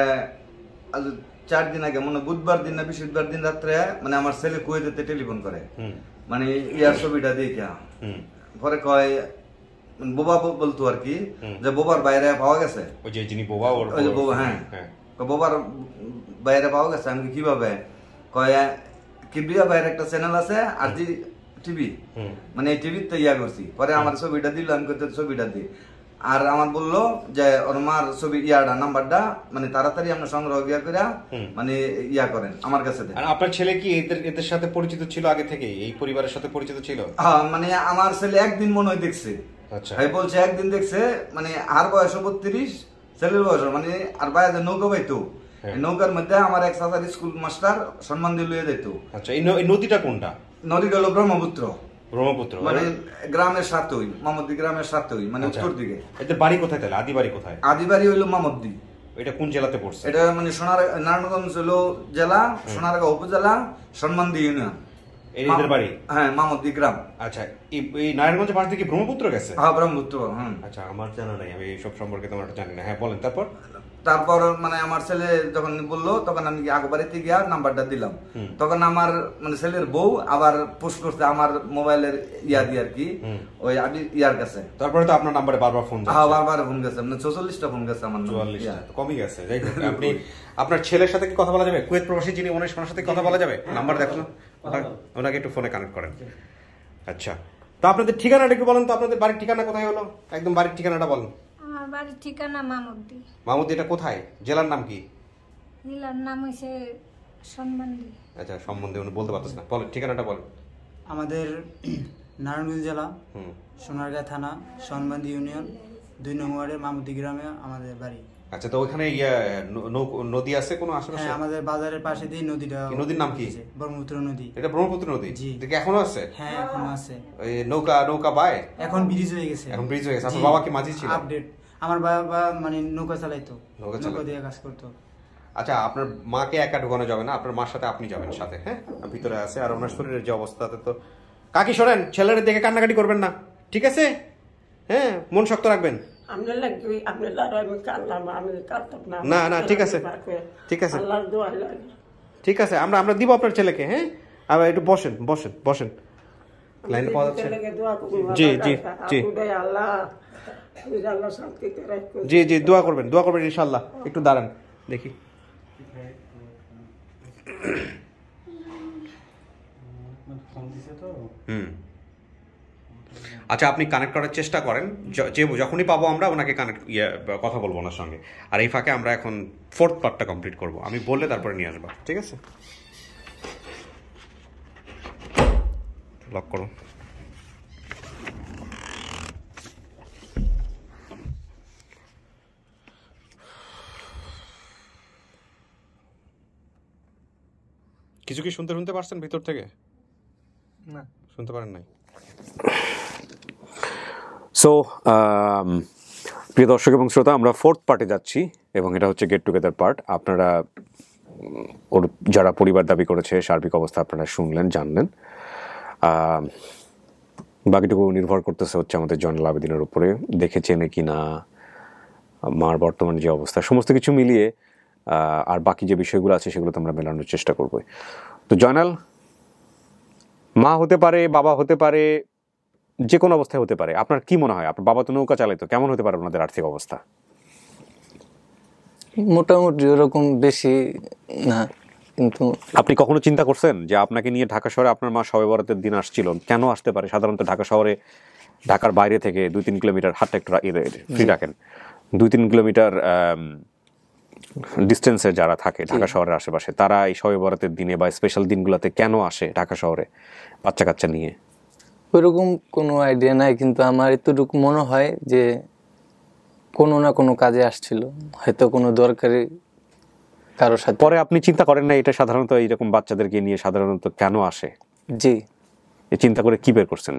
4 দিন আগে, মানে বুধবার দিন না বৃহস্পতিবার দিন রাত্রে, মানে আমার ছেলে কুয়েতে টেলিফোন করে, মানে ইয়ার ছবিটা দেখা পরে কয়, বোবা বলতো আর কি, যে বোবার বাইরে পাওয়া গেছে। ওই যে যিনি বোবা, ওই যে বোবা, হ্যাঁ, বোবার বাইরে পাওয়া গেছে। আমি কিভাবে? কয় কিবরিয়া বাইরে একটা চ্যানেল আছে, আর জি টিভি, মানে এই টিভিতে ইয়া করছি। পরে আমার ছবিটা দিল, আমি ছবিটা দিই, আর আমার বললো যে ওর মার ছবি ইয়াটা নাম্বারটা মানে তাড়াতাড়ি আমরা সংগ্রহ করে মানে ইয়া করেন আমার কাছে। আপনার ছেলে কি এদের সাথে পরিচিত ছিল আগে থেকে? এই পরিবারের সাথে পরিচিত ছিল? হ্যাঁ, মানে আমার ছেলে একদিন মনে হয় দেখছে। আচ্ছা, বলছে একদিন দেখছে, মানে আর বয়স 32, ছেলের বয়স মানে আর বাইরে নৌকা পাইতো, নৌকার মধ্যে আমার এক সাথে স্কুল মাস্টার সম্মান দিয়ে লইয়ে দিত। আচ্ছা, এই নদীটা কোনটা? নদীটা হলো ব্রহ্মপুত্র, মানে মানে গ্রামের সাথেই, মামদ্দি গ্রামের সাথেই, মানে উত্তর দিকে। এদের বাড়ি কোথায় তাহলে? আদি বাড়ি কোথায়? আদি বাড়ি হইলো মামদ্দি। এটা কোন জেলাতে পড়ছে? এটা মানে নারায়ণগঞ্জ হলো জেলা, সোনারগাঁও উপজেলা, সন্মানদি ইউনিয়ন। এদের বাড়ি? হ্যাঁ, মামদ্দি গ্রাম। আচ্ছা, এই নারায়ণগঞ্জের পাশ থেকে ব্রহ্মপুত্র গেছে? হ্যাঁ, ব্রহ্মপুত্র। আচ্ছা, আমার জানা নাই, আমি এইসব সম্পর্কে তেমন একটা জানি না। হ্যাঁ, বলেন। তারপর মানে আমার ছেলে যখন বললো, তখন আমি আগবাড়িতে গিয়া নাম্বারটা দিলাম। তখন আমার মানে ছেলের বউ আবার পোস্ট করছে আমার মোবাইলের ইয়া দিয়ে আর কি, ওই ইয়ার কাছে। তারপরে তো আপনার নাম্বারে বারবার ফোন? হ্যাঁ, বারবার ফোন গেছে, মানে 44টা ফোন গেছে আমার। 44টা কমই গেছে। যাই হোক, আপনি আপনার ছেলের সাথে কি কথা বলা যাবে? কুয়েত প্রবাসী যিনি, ওনার সাথে কথা বলা যাবে? নাম্বার দেখুন, ওনাকে একটু ফোনে কানেক্ট করেন। আচ্ছা, তো আপনাদের ঠিকানাটা একটু বলেন তো, আপনাদের বাড়ির ঠিকানা কোথায় হলো? একদম বাড়ির ঠিকানাটা বলেন। আমার বাড়ির ঠিকানা মামুদ্দি। মামুদ্দি, এটা কোথায়? জেলার নাম কি? জেলার নাম হইছে সনমান্দি। আচ্ছা, সম্বন্ধে উনি বলতে পারতেছ না, বলেন ঠিকানাটা বলেন। আমাদের নারায়ণগঞ্জ জেলা, সোনারগাঁ থানা, সনমান্দি ইউনিয়ন, 2 নং ওয়ার্ডের মামুদি গ্রামে আমাদের বাড়ি। আচ্ছা, তো ওখানে নদী আছে কোনো আশেপাশে? হ্যাঁ, আমাদের বাজারের পাশে দিয়ে নদীটা। নদীর নাম কি? ব্রহ্মপুত্র নদী। এটা ব্রহ্মপুত্র নদী? জি। এটা কি এখনো আছে? হ্যাঁ, এখনো আছে। এই নৌকা বায়? এখন ব্রিজ হয়ে গেছে। এখন ব্রিজ হয়ে গেছে। আপনার বাবা কি মাঝি ছিল? আপডেট, আমার বাবা মানে নৌকা চালাইতো, নৌকা দিয়ে কাজ করতো। আচ্ছা, আপনার মাকে একা ঢোকানো যাবে না, আপনার মার সাথে আপনি যাবেন সাথে। হ্যাঁ, ভিতরে আছে। আর ওনার শরীরের যে অবস্থাতে তো কাকি শোনেন, ছেলের দেখে কান্নাকাটি করবেন না, ঠিক আছে? হ্যাঁ, মন শক্ত রাখবেন। না না, ঠিক আছে ঠিক আছে ঠিক আছে, আমরা দিব আপনার ছেলেকে। হ্যাঁ, আবার একটু বসেন বসেন বসেন, লাইনে পাওয়া যাচ্ছে? জি জি জি জি জি, দোয়া করবেন ইনশাল্লাহ। একটু দাঁড়ান দেখি। আচ্ছা, আপনি কানেক্ট করার চেষ্টা করেন, যখনই পাবো আমরা ওনাকে কথা বলবো ওনার সঙ্গে। আর এই ফাঁকে আমরা এখন 4th পার্টটা কমপ্লিট করব, আমি বললে তারপরে নিয়ে আসবো, ঠিক আছে? লক করো। কিছু কি শুনতে পারছেন ভিতর থেকে? না, শুনতে পারেন নাই? সো প্রিয় দর্শক এবং শ্রোতা, আমরা 4th পার্টে যাচ্ছি এবং এটা হচ্ছে গেট টুগেদার পার্ট। আপনারা ওর যারা পরিবার দাবি করেছে সার্বিক অবস্থা আপনারা শুনলেন, জানলেন। বাকিটুকু নির্ভর করতেছে হচ্ছে আমাদের জয়নাল আবেদিনের উপরে, দেখে চেনে কি না, মার বর্তমানে যে অবস্থা, সমস্ত কিছু মিলিয়ে আর বাকি যে বিষয়গুলো আছে সেগুলো তো আমরা মেলানোর চেষ্টা করব। তো জয়নাল মা হতে পারে, বাবা হতে পারে, যে কোনো অবস্থায় হতে পারে। আপনার কি মনে হয়, আপনার বাবা তো নৌকা চালাইতো, কেমন হতে পারে আপনাদের আর্থিক অবস্থা? মোটামুটি ওরকম বেশি না, কিন্তু আপনি কখনো চিন্তা করছেন যে আপনাকে নিয়ে ঢাকা শহরে আপনার মা শবে বরাতের দিন আসছিল, কেন আসতে পারে? সাধারণত ঢাকা শহরে, ঢাকার বাইরে থেকে 2-3 কিলোমিটার হাঁটতে একটু ফ্রি রাখেন, 2-3 কিলোমিটার ডিস্টেন্সে যারা থাকে ঢাকা শহরের আশেপাশে, তারা এই শবে বরাতের দিনে বা স্পেশাল দিনগুলোতে কেন আসে ঢাকা শহরে বাচ্চা কাচ্চা নিয়ে? ওইরকম কোনো আইডিয়া নাই, কিন্তু আমার এতটুকু মনে হয় যে কোনো না কোনো কাজে আসছিল, হয়তো কোনো দরকারি কারোর সাথে। পরে আপনি চিন্তা করেন না এটা সাধারণত এইরকম বাচ্চাদেরকে নিয়ে সাধারণত কেন আসে? জি, এই চিন্তা করে কি বের করছেন?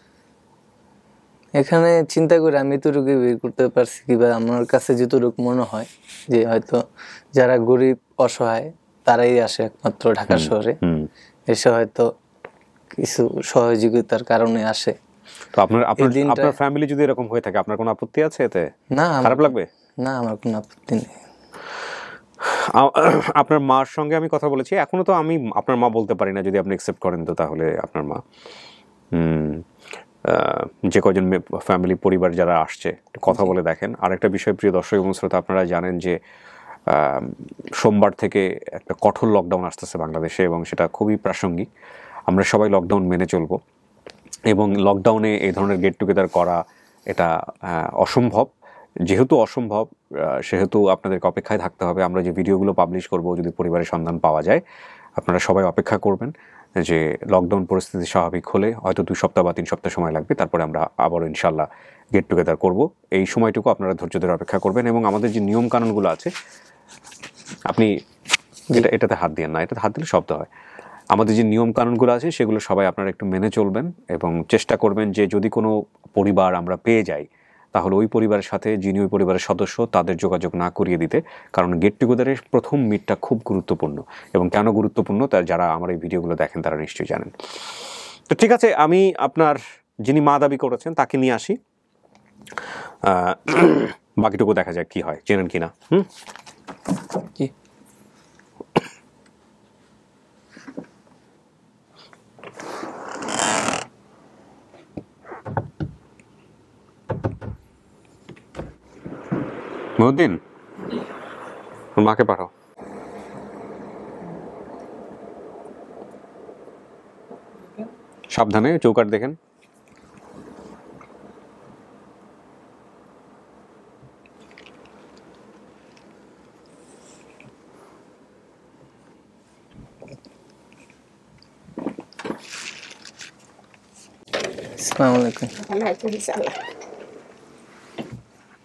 এখানে চিন্তা করে আমি এতটুকু বের করতে পারছি কিংবা আমার কাছে যতটুকু মনে হয় যে হয়তো যারা গরিব অসহায় তারাই আসে একমাত্র ঢাকা শহরে, এসে হয়তো কিছু সহযোগিতার কারণে আসে। তো আপনার ফ্যামিলি যদি এরকম হয়ে থাকে, আপনার কোনো আপত্তি আছে এতে? না, খারাপ লাগবে না, আমার কোনো আপত্তি নেই। আপনার মার সঙ্গে আমি কথা বলেছি, এখনো তো আমি আপনার মা বলতে পারি না, যদি আপনি অ্যাকসেপ্ট করেন তো তাহলে আপনার মা। যে কজন ফ্যামিলি পরিবার যারা আসছে কথা বলে দেখেন। আরেকটা বিষয় প্রিয় দর্শক এবং শ্রোতা, আপনারা জানেন যে সোমবার থেকে একটা কঠোর লকডাউন আসতেছে বাংলাদেশে এবং সেটা খুবই প্রাসঙ্গিক। আমরা সবাই লকডাউন মেনে চলবো এবং লকডাউনে এই ধরনের গেট টুগেদার করা এটা অসম্ভব। যেহেতু অসম্ভব সেহেতু আপনাদেরকে অপেক্ষায় থাকতে হবে। আমরা যে ভিডিওগুলো পাবলিশ করব, যদি পরিবারের সন্ধান পাওয়া যায়, আপনারা সবাই অপেক্ষা করবেন যে লকডাউন পরিস্থিতি স্বাভাবিক হলে হয়তো 2 সপ্তাহ বা 3 সপ্তাহ সময় লাগবে, তারপরে আমরা আবারও ইনশাল্লাহ গেট টুগেদার করব। এই সময়টুকু আপনারা ধৈর্য ধরে অপেক্ষা করবেন এবং আমাদের যে নিয়ম কানুনগুলো আছে, আপনি এটাতে হাত দিয়েন না, এটাতে হাত দিলে শব্দ হয়। আমাদের যে নিয়ম কানুনগুলো আছে সেগুলো সবাই আপনারা একটু মেনে চলবেন এবং চেষ্টা করবেন যে যদি কোনো পরিবার আমরা পেয়ে যাই তাহলে ওই পরিবারের সাথে যিনি ওই পরিবারের সদস্য তাদের যোগাযোগ না করিয়ে দিতে, কারণ গেট টুগেদারের প্রথম মিটটা খুব গুরুত্বপূর্ণ এবং কেন গুরুত্বপূর্ণ তার যারা আমার এই ভিডিওগুলো দেখেন তারা নিশ্চয়ই জানেন। তো ঠিক আছে, আমি আপনার যিনি মা দাবি করেছেন তাকে নিয়ে আসি, বাকিটুকু দেখা যাক কি হয়, চেনেন কিনা। কি মহিউদ্দিন, মাকে পাঠাও। সাবধানে চৌকাঠ দেখেন। আসসালামু আলাইকুম।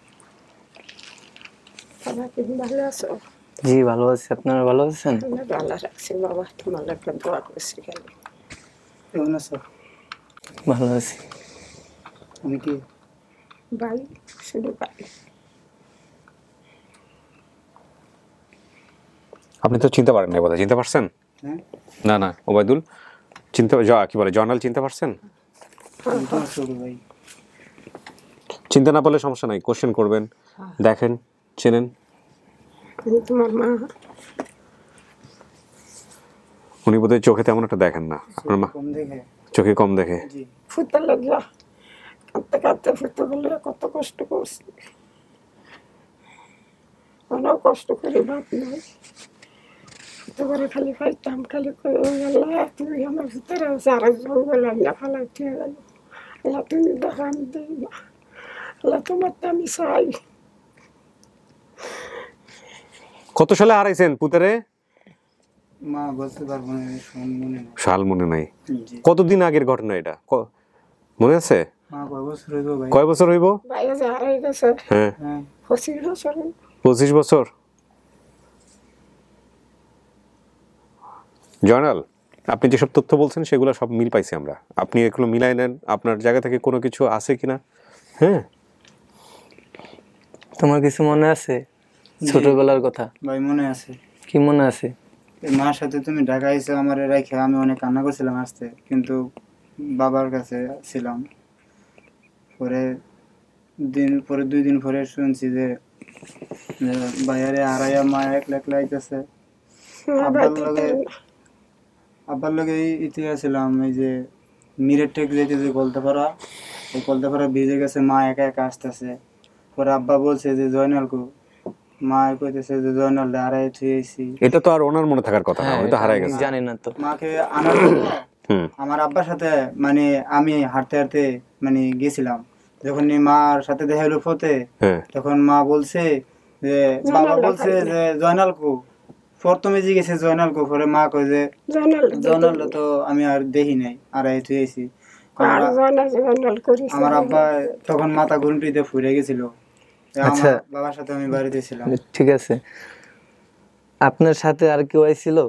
নাকি ভালো আছো? জি ভালো আছি, আপনারা ভালো আছেন? আল্লাহ ভালো রাখছি বাবা, তোমার একটা দোয়া করছি খালি। কেমন আছো? ভালো আছি। আমি কি ভাই, শুধু ভাই। আপনি তো চিনতে পারেন না বোধহয়, চিনতে পারছেন? হ্যাঁ না না ওবায়দুল চিনতে কি বলে জয়নাল চিনতে পারছেন? আমি তোমার ছোট ভাই। চিন্তা না পারলে সমস্যা নাই, কোশ্চেন করবেন, দেখেন চেনেন। আমি তোমার মা। উনি বোধহয় চোখে তেমন একটা দেখেন না, আপনার মা কম দেখে চোখে কম দেখে। জি ফুটতে লাগিয়া কাঁদতে কাঁদতে ফুটতে বলে কত কষ্ট করছি, অনেক কষ্ট করে বাপ নাই ফুটতে করে খালি পাইতাম, খালি আল্লাহ তুমি আমার ভিতরে সারা জঙ্গল আল্লাহ ফালা উঠিয়ে গেল, আল্লাহ তুমি দেখা আমি দিই না, আল্লাহ তোমার তো আমি চাই। কত সালে হারাইছেন পুতেরে? মা বলতে পারবো না, মনে নেই। সাল মনে নাই। জি কতদিন আগের ঘটনা এটা, মনে আছে? মা কয় বছর হইব ভাই? কয় বছর হইব? বাইরে যে হারাই গেছে হ্যাঁ হ্যাঁ 25 বছর। 25 বছর। জয়নাল, আপনি যেসব তথ্য বলছেন সেগুলো সব মিল পাইছি আমরা, আপনি এগুলো মিলাই নেন, আপনার জায়গা থেকে কোনো কিছু আছে কিনা। হ্যাঁ তোমার কিছু মনে আছে ছোটবেলার কথা? ভাই মনে আছে। কি মনে আছে? এই মার সাথে তুমি ঢাকা আইসো আমার রেখে, আমি অনেক কান্না করছিলাম আসতে, কিন্তু বাবার কাছে ছিলাম। পরে 2 দিন পরে শুনছি যে বাইরে আড়াইয়া মা একলা একলা আইতেছে। আব্বার লগে ইতিহাস ছিলাম, এই যে মিরের টেক যেতে যে কলতাপাড়া, ওই কলতাপাড়া ভিজে গেছে, মা একা একা আসতেছে। পরে আব্বা বলছে যে জয়নালকু, মা কইতেছে যে জয়নাল হারাই থুয়েছি। এটা তো আর ওনার মনে থাকার কথা না, উনি তো হারাই গেছে। জানি না তো। মাকে আনার জন্য আমার আব্বার সাথে মানে আমি হাঁটতে হাঁটতে মানে গেছিলাম, যখন মার সাথে দেখা হলো ফতে, তখন মা বলছে যে বাবা বলছে যে জয়নালকু, প্রথমে জিজ্ঞেসে জয়নালকু, পরে মা কয় যে জয়নাল তো আমি আর দেখি নাই, হারাই থুয়েছি। আমার আব্বা তখন মাথা ঘুরুটিতে ফুরে গেছিল। আচ্ছা বাবার সাথে আমি বাড়িতে ছিলাম। ঠিক আছে, আপনার সাথে আর কেউ আইছিল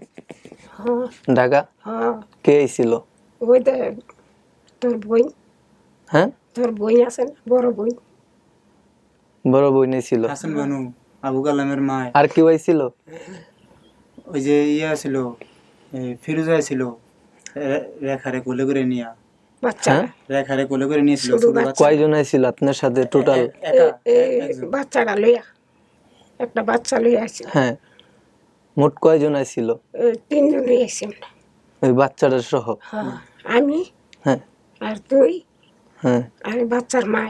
ঢাকা? কে আইছিল? ওই যে তোর বই। হ্যাঁ তোর বই আছে না, বড় বই। বড় বই নিয়েছিল হাসান বানু, আবু কালামের মা। আর কেউ আইছিল? ওই যে ইয়া ছিল, ফিরোজা ছিল, রেখারে কোলে করে নিয়া। বাচ্চা রেখারে কোলে করে নিয়েছিল। কয়জন আইছিল আপনার সাথে টোটাল? বাচ্চাটা লইয়া, একটা বাচ্চা লইয়া আসছিল। হ্যাঁ মোট কয়জন আইছিল? 3 জন লইয়াছি আমরা, ওই বাচ্চাটা সহ? আমি, হ্যাঁ আর তুই, হ্যাঁ আর বাচ্চার মা।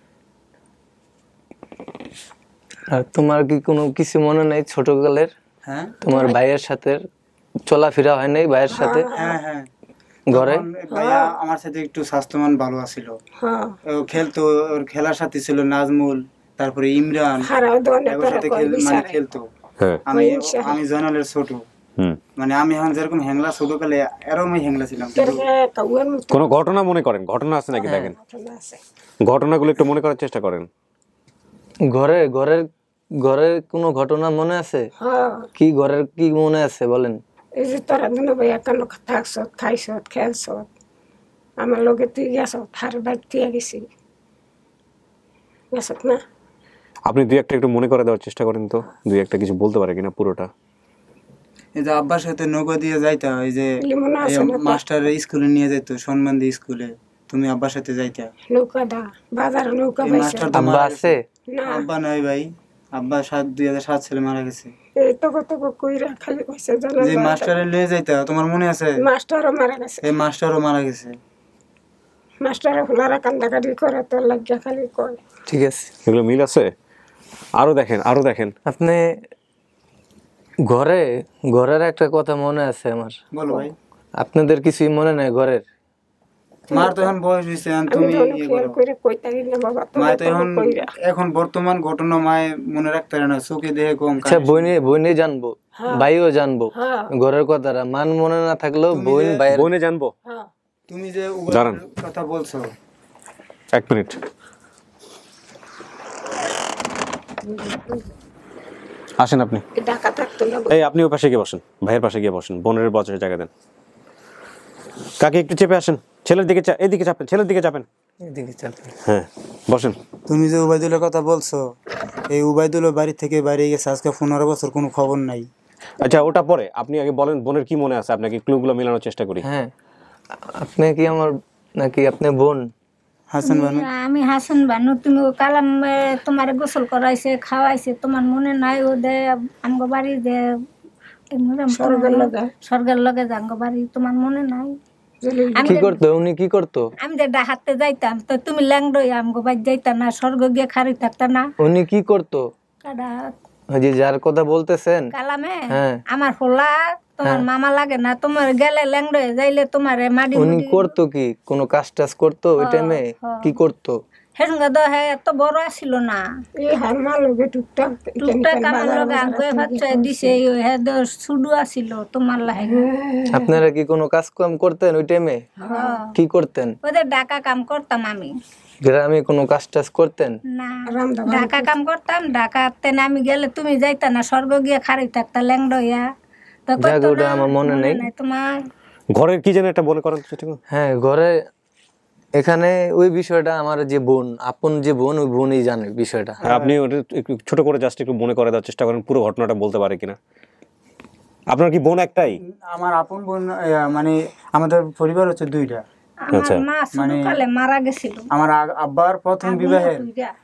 আর তোমার কি কোনো কিছু মনে নাই ছোটকালের? হ্যাঁ তোমার ভাইয়ের সাথে চলাফেরা হয় নাই ভাইয়ের সাথে? হ্যাঁ হ্যাঁ ঘরে ভাইয়া আমার সাথে একটু স্বাস্থ্যমান ভালো আছিল, ও খেলতো, ওর খেলার সাথে ছিল নাজমুল, তারপরে ইমরান, ওর সাথে মানে খেলতো। আমি জয়নালের ছোট, মানে আমি এখন যেরকম হ্যাংলা ছোটকালে এরকম হ্যাংলা ছিলাম। কোন ঘটনা মনে করেন, ঘটনা আছে নাকি দেখেন, ঘটনাগুলো একটু মনে করার চেষ্টা করেন। ঘরের কোনো ঘটনা মনে আছে? কি ঘরের কি মনে আছে বলেন? এই যে তোরা দুনো ভাই একান্ন থাকছ, খাইছ, খেলছ, আমার লগে তুই গেছ, হার বাইক দিয়ে গেছি, গেছ না? আপনি দুই একটা একটু মনে করে দেওয়ার চেষ্টা করেন তো, দুই একটা কিছু বলতে পারে কিনা পুরোটা। এই যে আব্বার সাথে নৌকা দিয়ে যাইতা, এই যে মাস্টার স্কুলে নিয়ে যেত, সম্মান দিয়ে স্কুলে, তুমি আব্বার সাথে যাইতা নৌকা দা বাজার নৌকা। আব্বা আছে? আব্বা নাই ভাই, আব্বা 2007 সালে মারা গেছে। এই তো কত কইরা খালি কইছে জানা, যে মাস্টারে নিয়ে যাইতা, তোমার মনে আছে? মাস্টারও মারা গেছে। এই মাস্টারও মারা গেছে। মাস্টারে ফুলারা কান্দাকাটি করে তোর লাগিয়া খালি কয়। ঠিক আছে, এগুলো মিল আছে। আরো দেখেন আপনি ঘরের একটা কথা মনে আছে আমার। বলো ভাই। আপনাদের কিছুই মনে নাই ঘরের? মার তো এখন বয়স হইছে, তুমি মা তো এখন বর্তমান ঘটনা মায় মনে রাখতে পারে না, চোখে দেখে কম। আচ্ছা বইনে জানবো, ভাইও জানবো ঘরের কথাটা, মান মনে না থাকলেও বইনে জানবো। তুমি যে কথা বলছো, 1 মিনিট। আসেন আপনি, ঢাকা থাকতো না। এই আপনি ওই পাশে গিয়ে বসেন, ভাইয়ের পাশে গিয়ে বসেন, বোনের বছরের জায়গা দেন। কাকে একটু চেপে আসেন, ছেলের দিকে এদিকে চাপেন, ছেলের দিকে চাপেন, এদিকে চাপেন। হ্যাঁ বসেন। তুমি যে উবাইদুলের কথা বলছো, এই উবাইদুল বাড়ি থেকে বাইরে গেছে আজকে 15 বছর, কোনো খবর নাই। আচ্ছা ওটা পরে, আপনি আগে বলেন বোনের কি মনে আছে, আপনাকে ক্লুগুলো মেলানোর চেষ্টা করি। হ্যাঁ, আপনি কি আমার নাকি আপনি বোন? হাসান বানু, আমি হাসান বানু। তুমি ও কালাম তোমার গোসল করাইছে, খাওয়াইছে, তোমার মনে নাই? ও দে আমগো বাড়ি দে স্বর্গের লগে জাঙ্গো বাড়ি, তোমার মনে নাই? কি করতো উনি, কি করতো? আমি যে ডাহাতে যাইতাম, তো তুমি ল্যাংডই আমগো বাড়ি যাইতা না, স্বর্গ গিয়ে খারি থাকতা না? উনি কি করতো? কাডা ওই যে যার কথা বলতেছেন কালামে হ্যাঁ। আমার হোলা তোমার মামা লাগে না? তোমার গেলে ল্যাংডয়ে যাইলে তোমার মাটি উনি করতো কি, কোনো কাজ টাজ করতো ওই টাইমে? কি করতো? হেসঙ্গা দ হে এত বড় ছিল না, এই হারমা লগে টুকটাক টুকটাক আমার লগে আগে বাচ্চা দিছে, হে সুডু আছিল তোমার লাগে। আপনারা কি কোনো কাজ কাম করতেন ওই টাইমে? কি করতেন? ওদের ডাকা কাম করতাম আমি। গ্রামে কোনো কাজ টাজ করতেন না? ডাকা কাম করতাম, ডাকাতে আমি গেলে তুমি যাইতা না, স্বর্গ গিয়ে খারি থাকতা ল্যাংডইয়া। তো কইতো না, আমার মনে নেই তোমার ঘরের কি যেন একটা মনে করেন তো, ঠিক? হ্যাঁ, ঘরে এখানে ওই বিষয়টা আমার যে বোন, আপন যে বোন, ওই বোনই জানে বিষয়টা। আপনি ওটা একটু ছোট করে জাস্ট একটু মনে করে দেওয়ার চেষ্টা করেন, পুরো ঘটনাটা বলতে পারে কিনা। আপনার কি বোন একটাই? আমার আপন বোন মানে আমাদের পরিবার হচ্ছে 2টা। আমার মা ছোটকালে মারা গেছিল। আমার আব্বার প্রথম বিবাহের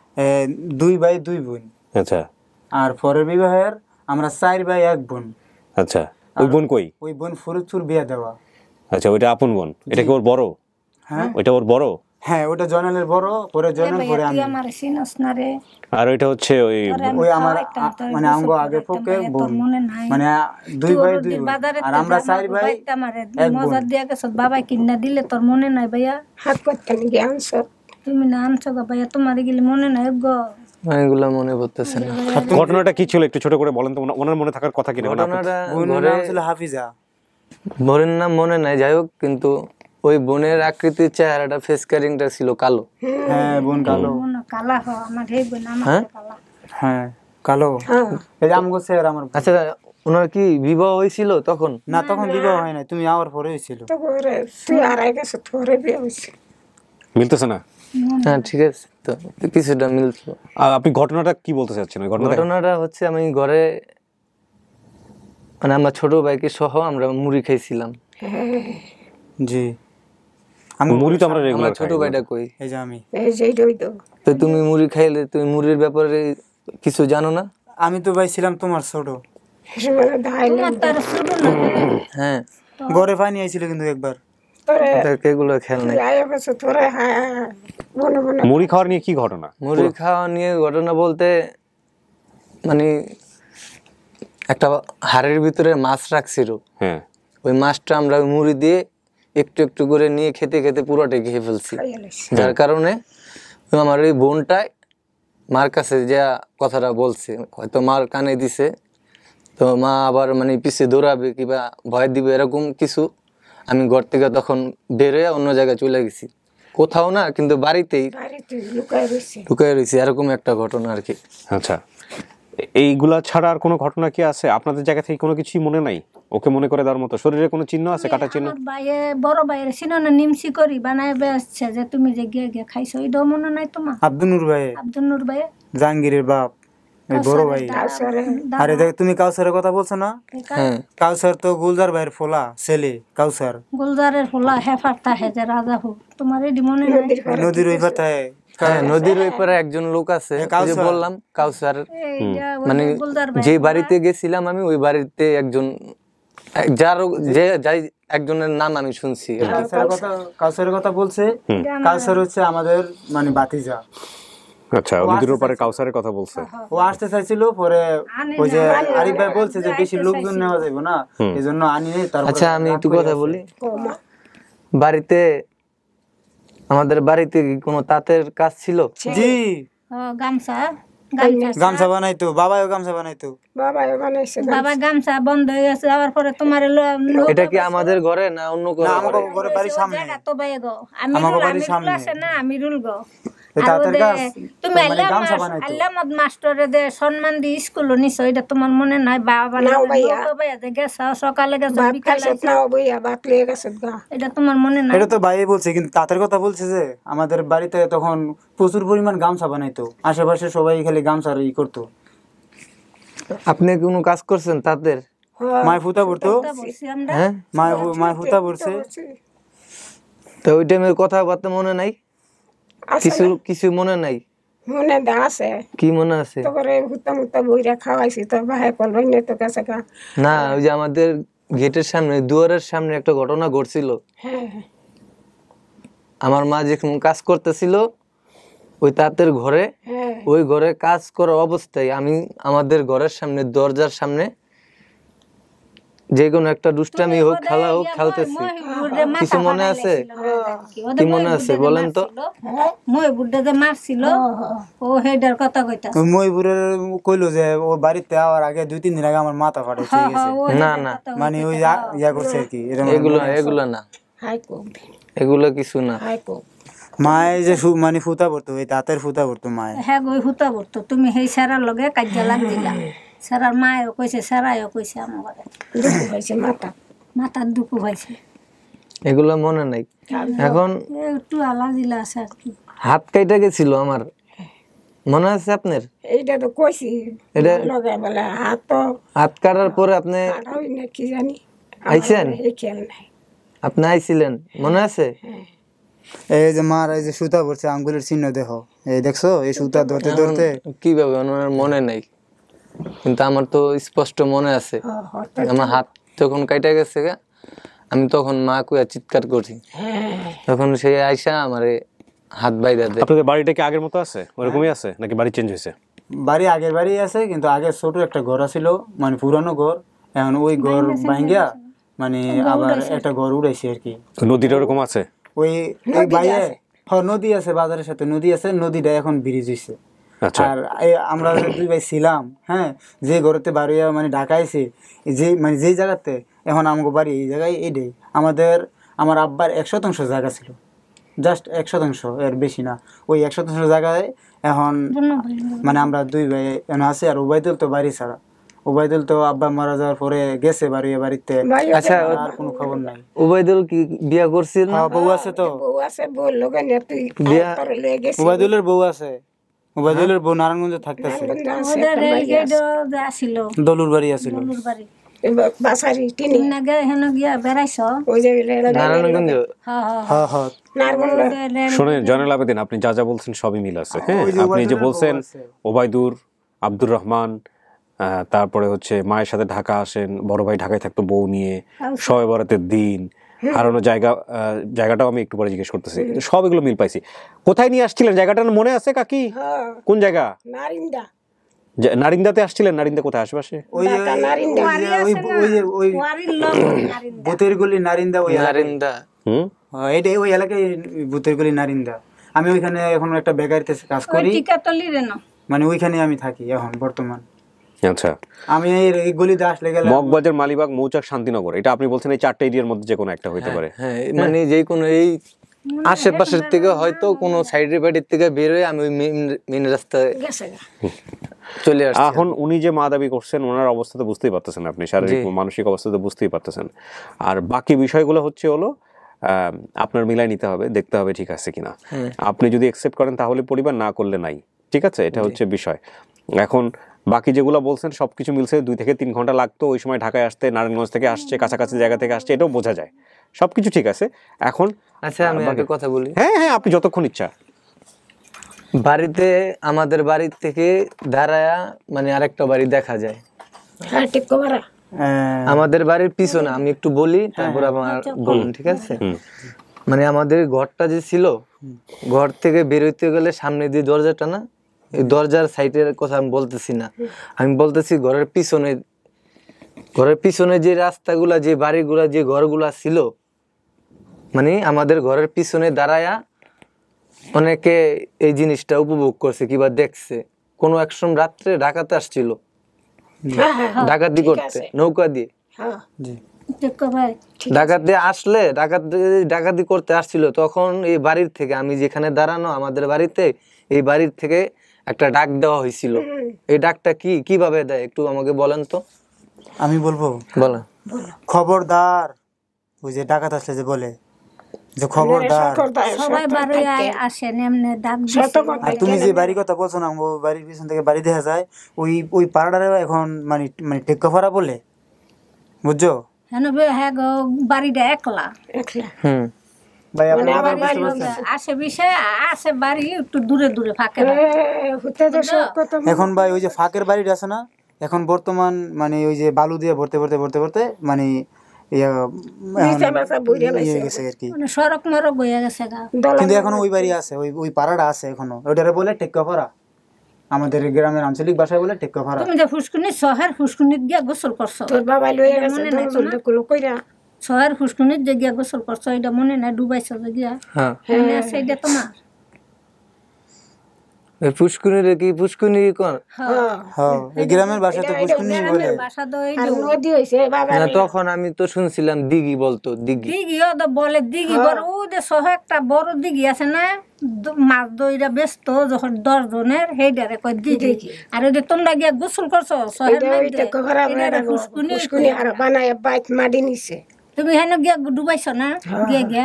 2 ভাই 2 বোন। আচ্ছা। আর পরের বিবাহের আমরা 4 ভাই 1 বোন। আচ্ছা, ওই বোন কই? ওই বোন ফরিদপুর বিয়ে দেওয়া। আচ্ছা, ওইটা আপন বোন। এটা কি ওর বড়? হ্যাঁ, ওইটা ওর বড়। হ্যাঁ, ওটা জয়নালের বড়, পরে জয়নাল, পরে আমি। আমার সিনস না রে। আর ওইটা হচ্ছে ওই আমার মানে আমগো আগে পক্ষে বোন, মানে 2 ভাই 2 বোন। আর আমরা 4 ভাই 1 বোন। মজা দিয়া গেছ বাবা কিনা দিলে, তোর মনে নাই ভাইয়া? হাত করতে নাকি আনছো? তুমি না আনছো গো ভাইয়া, তোমার গেলে মনে নাই গো? এগুলো মনে পড়তেছে না। ঘটনাটা কি ছিল একটু ছোট করে বলেন তো, ওনার মনে থাকার কথা কিনা? ঘটনাটা বোনের নাম ছিল হাফিজা। বোনের নাম মনে নাই, যাই হোক, কিন্তু ওই বোনের আকৃতির চেহারাটা, ফেস কাটিংটা ছিল কালো। হ্যাঁ, বোন কালো। মনে কালা হ আমার হে বোন, আমার কালা। হ্যাঁ, কালো। এই যে আমগো চেহারা আমার। আচ্ছা, ওনার কি বিবাহ হয়েছিল তখন? না, তখন বিবাহ হয় না, তুমি আওয়ার পরে হয়েছিল। তো করে তুই আড়াই গেছে, তোরে বিয়ে হয়েছে। মিলতেছে না? হ্যাঁ, ঠিক আছে, তো কিছুটা মিলতো। আপনি ঘটনাটা কি বলতে চাচ্ছেন? ঘটনাটা হচ্ছে আমি ঘরে, মানে আমার ছোট ভাইকে সহ আমরা মুড়ি খাইছিলাম। জি, মুড়ি তো আমরা রেগুলার খাই। ছোট ভাইটা কই? এই যে আমি। এই যে ওই তো। তো তুমি মুড়ি খাইলে, তুমি মুড়ির ব্যাপারে কিছু জানো না? আমি তো ভাই ছিলাম তোমার ছোট। হ্যাঁ, ঘরে পানি আইছিল কিন্তু একবার। এগুলো খেয়াল নাই। মুড়ি খাওয়ার নিয়ে কি ঘটনা? মুড়ি খাওয়া নিয়ে ঘটনা বলতে, মানে একটা হাড়ের ভিতরে মাছ রাখছিল। হ্যাঁ, ওই মাছটা আমরা মুড়ি দিয়ে একটু একটু করে নিয়ে খেতে খেতে পুরোটাই খেয়ে ফেলছি। যার কারণে আমার ওই বোনটাই মার কাছে যা কথাটা বলছে, হয়তো মার কানে দিছে, তো মা আবার মানে পিছিয়ে দৌড়াবে কিংবা ভয় দিবে এরকম কিছু। আমি ঘর থেকে তখন বের হয়ে অন্য জায়গায় চলে গেছি, কোথাও না কিন্তু বাড়িতেই লুকায় রয়েছি, এরকম একটা ঘটনা আর কি। আচ্ছা, এইগুলা ছাড়া আর কোনো ঘটনা কি আছে আপনাদের জায়গা থেকে? কোনো কিছুই মনে নাই ওকে মনে করে দেওয়ার মতো? শরীরে কোনো চিহ্ন আছে, কাটা চিহ্ন? বড় ভাইয়ের চিহ্ন না, নিমসি করি বানায় বেসছে যে তুমি যে গিয়ে গিয়ে খাইছো, ওইটাও মনে নাই তোমার? আব্দুল নূর ভাই, আব্দুল নূর ভাই জাহাঙ্গীরের বাপ, এই বড় ভাই। আরে দেখ, তুমি কাউসারের কথা বলছো না? হ্যাঁ, কাউসার তো গুলজার ভাইয়ের ফোলা ছেলে। কাউসার গুলজারের হোলা হেফার তাহে যে রাজা হোক, তোমার এডি মনে নাই? নদীর ওই পাতায়, হ্যাঁ, নদীর ওই পারে একজন লোক আছে, যে বললাম কাউসার। মানে যে বাড়িতে গেছিলাম আমি, ওই বাড়িতে একজন, যার যে যাই একজনের নাম আমি শুনছি। কাউসারের কথা বলছে। কাউসার হচ্ছে আমাদের মানে বাতিজা। আচ্ছা, নদীর ওপারে কাউসারের কথা বলছে। ও আসতে চাইছিল, পরে ওই যে আরিফ ভাই বলছে যে বেশি লোকজন নেওয়া যাবে না, এজন্য আনি নেই। আচ্ছা, আমি একটু কথা বলি। বাড়িতে, আমাদের বাড়িতে কি কোনো তাঁতের কাজ ছিল? জি, গামছা গামছা বানাইতো, বাবাও গামছা বানাইতো। বাবা গামছা বন্ধ হয়ে গেছে, আবার পরে তোমার এটা কি আমাদের ঘরে না অন্য না? আমাদের ঘরে, বাড়ির সামনে। তো ভাই গো, আমি রুল আছে না, আমি রুল গো, তাঁতের কাজ তুমি মানে গামছা বানাইতো। আল্লামত মাস্টারে দে সম্মান দিয়ে স্কুল নিছো, এটা তোমার মনে নাই? বাবা নাও ভাইয়া। গেছো, সকালে গেছো, ভাত বিকালে খাইছত নাও বইয়া ভাত লিয়ে গেছে গা। এটা তোমার মনে নাই? এটা তো ভাই বলছে, কিন্তু তাঁতের কথা বলছে যে আমাদের বাড়িতে তখন প্রচুর পরিমাণ গামছা বানাইতো, আশেপাশে সবাই খালি গামছার করতো। আপনি কোনো কাজ করছেন তাদের? মায় ফুতা পড়তো, বলছি আমরা। হ্যাঁ, মায় ফুতা পড়ছে। তো ওই টাইমের কথাবার্তা মনে নাই? কিছু কিছু মনে নাই? মনে দা আছে কি মনে আছে? তারপরে হুতা মুতা বইরা খাওয়াইছি, তো ভাই কলবাই নে তো কাছে গা। না, ওই যে আমাদের গেটের সামনে, দুয়ারের সামনে একটা ঘটনা ঘটছিল। হ্যাঁ আমার মা যখন কাজ করতেছিল ওই তাঁতের ঘরে, হ্যাঁ ওই ঘরে কাজ করা অবস্থায় আমি আমাদের ঘরের সামনে, দরজার সামনে যে কোনো একটা দুষ্টামি হোক, খেলা হোক খেলতেছি। কিছু মনে আছে? কি মনে আছে বলেন তো? মই বুড্ডে যে মারছিল, ও হেডার কথা কইতা। ওই ময়ূরের কইলো যে ও বাড়িতে আওয়ার আগে 2-3 দিন আগে আমার মাথা ফাটাইছে গেছে, না না, মানে ওই ইয়া করছে আর কি। এগুলো না, হাই কোক এগুলো কিছু না। হাই কোক মায় যে মানে ফুতা পড়তো, ওই তাঁতের ফুতা পড়তো মায়। হ্যাঁ গই হুতা বলতো, তুমি সেই সারার লগে কাজ্যা লাগ দিলা। সারার মায়ও কইছে, সারাইও কইছে আমার ঘরে দুঃখ হয়েছে মাথার দুঃখ হয়েছে। এগুলো মনে নাই। এখন একটু আলাদিলা আছে আর কি। হাত কাইটা গেছিল আমার, মনে আছে আপনার? এইটা তো কইছি এটা লগে বলে হাত তো হাত কাটার পরে আপনি কাটাই না কি জানি আইছেন? এই খেয়াল নাই। আপনি আইছিলেন, মনে আছে? এই যে মার এই যে সুতা পড়ছে, আঙ্গুলের চিহ্ন দেখো, এই দেখছো এই সুতা ধরতে ধরতে। কিভাবে আমার মনে নাই, কিন্তু আমার তো স্পষ্ট মনে আছে। আমার হাত যখন কাইটা গেছে গা, আমি তখন মা কইয়া চিৎকার করছি, তখন সে আইসা আমারে হাত বাইদা দেয়। আপনাদের বাড়িটা কি আগের মতো আছে, ওরকমই আছে নাকি বাড়ি চেঞ্জ হয়েছে? বাড়ি আগের বাড়ি আছে, কিন্তু আগে ছোট একটা ঘর ছিল, মানে পুরানো ঘর। এখন ওই ঘর ভাঙ্গিয়া মানে আবার একটা ঘর উড়াইছে আর কি। নদীটা ওরকম আছে? ওই বাইরে নদী আছে, বাজারের সাথে নদী আছে, নদীটা এখন ব্রিজ হয়েছে। আর আমরা দুই ভাই ছিলাম, হ্যাঁ, যে ঘরেতে বাড়িয়া মানে ঢাকাইছে, যে মানে যেই জায়গাতে এখন আমাকে বাড়ি, এই জায়গায় এইটাই আমার আব্বার 1% জায়গা ছিল, জাস্ট 1%, এর বেশি না। ওই 1% জায়গায় এখন মানে আমরা দুই ভাই এখন আছি। আর ওবায়দুল তো বাড়ি ছাড়া, ওবায়দুল তো আব্বা মারা যাওয়ার পরে গেছে বাড়িতে। আচ্ছা, আর কোনো খবর নাই। ওবায়দুল কি বিয়া করছিল? বউ আছে তো, বউ আছে, বউ লোকে নিয়ে তুই বিয়া লয়ে গেছিস। ওবায়দুলের বউ আছে, ওবায়দুলের বউ নারায়ণগঞ্জে থাকতেছে, ওদের রেলগেট আসিল, দলুর বাড়ি আছিল। বাড়ি বাসারি টিনি না গে হেন গিয়া বেড়াইছ। ওই যে নারায়ণগঞ্জ। হ্যাঁ হ্যাঁ। শুনে জয়নুল আবেদিন, আপনি যা যা বলছেন সবই মিল আছে। হ্যাঁ, আপনি যে বলছেন ওবায়দুর, আব্দুর রহমান, তারপরে হচ্ছে মায়ের সাথে ঢাকা আসেন, বড় ভাই ঢাকায় থাকতো বউ নিয়ে, শবে বরাতের দিন, হারানো জায়গাটাও আমি একটু পরে জিজ্ঞেস করতেছি, সব এগুলো মিল পাইছি। কোথায় নিয়ে আসছিলেন জায়গাটার মনে আছে কাকি? কোন জায়গা? নারিন্দা। নারিন্দাতে আসছিলেন? নারিন্দা কোথায়? আশেপাশে ওই ভূতের গলি নারিন্দা, ওই নারিন্দা। এইটাই ওই এলাকায় ভূতের গলি নারিন্দা। আমি ওইখানে এখন একটা বেকারিতে কাজ করি, মানে ওইখানে আমি থাকি এখন বর্তমান। আচ্ছা, আমি এই গলিতে আসলে গেলে মগবাজার, মালিবাগ, মৌচাক, শান্তিনগর, এটা আপনি বলছেন এই 4টা এরিয়ার মধ্যে যে কোনো একটা হইতে পারে। হ্যাঁ, মানে যে কোনো এই আশেপাশের থেকে হয়তো কোনো সাইডের বাড়ির থেকে বের হয়ে আমি ওই মেন রাস্তায় চলে আসছি। এখন উনি যে মা দাবি করছেন, ওনার অবস্থা তো বুঝতেই পারতেছেন আপনি, শারীরিক মানসিক অবস্থা তো বুঝতেই পারতেছেন। আর বাকি বিষয়গুলো হলো আপনার মিলাই নিতে হবে, দেখতে হবে ঠিক আছে কিনা। আপনি যদি অ্যাকসেপ্ট করেন তাহলে পরিবার, না করলে নাই, ঠিক আছে? এটা হচ্ছে বিষয়। এখন বাকি যেগুলো বলছেন সবকিছু মিলছে। 2 থেকে 3 ঘন্টা লাগতো ওই সময় ঢাকায় আসতে, নারায়ণগঞ্জ থেকে আসছে, কাছাকাছি জায়গা থেকে আসছে, এটাও বোঝা যায়, সবকিছু ঠিক আছে। এখন আচ্ছা, আমি একটা কথা বলি। হ্যাঁ হ্যাঁ, আপনি যতক্ষণ ইচ্ছা। বাড়িতে, আমাদের বাড়ির থেকে দাঁড়ায়া মানে আরেকটা বাড়ি দেখা যায়। হ্যাঁ, ঠিক করা। আমাদের বাড়ির পিছনে, আমি একটু বলি তারপর আমার বলুন, ঠিক আছে? মানে আমাদের ঘরটা যে ছিল, ঘর থেকে বেরোতে গেলে সামনে দিয়ে দরজাটা না, এই দরজার সাইডের কথা আমি বলতেছি না, আমি বলতেছি ঘরের পিছনে যে রাস্তাগুলা, যে বাড়িগুলা, যে ঘরগুলা ছিল, মানে আমাদের ঘরের পিছনে দাঁড়ায়া অনেকে এই জিনিসটা উপভোগ করছে কিংবা দেখছে। কোনো একসময় রাত্রে ডাকাতে আসছিল, ডাকাতি করতে নৌকা দিয়ে। ডাকাতি আসলে ডাকাতি করতে আসছিল তখন এই বাড়ির থেকে আমি যেখানে দাঁড়ানো আমাদের বাড়িতে এই বাড়ির থেকে একটা ডাক দেওয়া হয়েছিল। এই ডাকটা কিভাবে দেয় একটু আমাকে বলেন তো। আমি বলবো, বলেন। খবরদার, ওই যে ডাকাত আসলে যে বলে যে খবরদার, সবাই বাড়ি আসেন এমনি ডাক দিছে। আর তুমি যে বাড়ির কথা বলছো না, ওই বাড়ির পিছন থেকে বাড়ি দেখা যায়, ওই পাড়াটারে এখন মানে টেক্কা পাড়া বলে, বুঝছো? হ্যাঁ গো, বাড়িটা একলা ভাই আসে বিষয় আসে বাড়ি একটু দূরে দূরে ফাঁকে। এখন ভাই ওই যে ফাঁকের বাড়িটা আছে না, এখন বর্তমান মানে ওই যে বালু দিয়ে ভরতে মানে সড়ক মরক হয়ে গেছে। কিন্তু এখনো ওই বাড়ি আছে, ওই পাড়াটা আছে এখনো, ওইটারে বলে টেক্কা পাড়া, আমাদের গ্রামের আঞ্চলিক ভাষায় বলে টেক্কা পাড়া। তুমি যে ফুসকুনি শহর ফুসকুনিত গিয়া গোসল করছো, তোর বাবা লইয়া গেছে কইরা শহর ফুসকুনিত যে গিয়া গোসল করছো, এটা মনে নাই? ডুবাইছো যে গিয়া, হ্যাঁ সেইটা তোমার পুষ্কুনি কি পুষ্কুনি কোন? হ্যাঁ, এই গ্রামের ভাষা তো পুষ্কুনি বলে। ভাষা তো এই নদী হইছে বাবা। না, তখন আমি তো শুনছিলাম দিঘি বলতো, দিঘিও তো বলে দিঘি। বড় ও যে শহর একটা বড় দিঘি আছে না, মাছ দইরা ব্যস্ত যখন 10 জনের, সেইটারে কয় দিঘি। আর ওই যে তোমরা গিয়া গোসল করছো শহরের মধ্যে, পুষ্কুনি আর বানায় বাইত মাটি নিছে। তুমি হেন গিয়া ডুবাইছো না গিয়া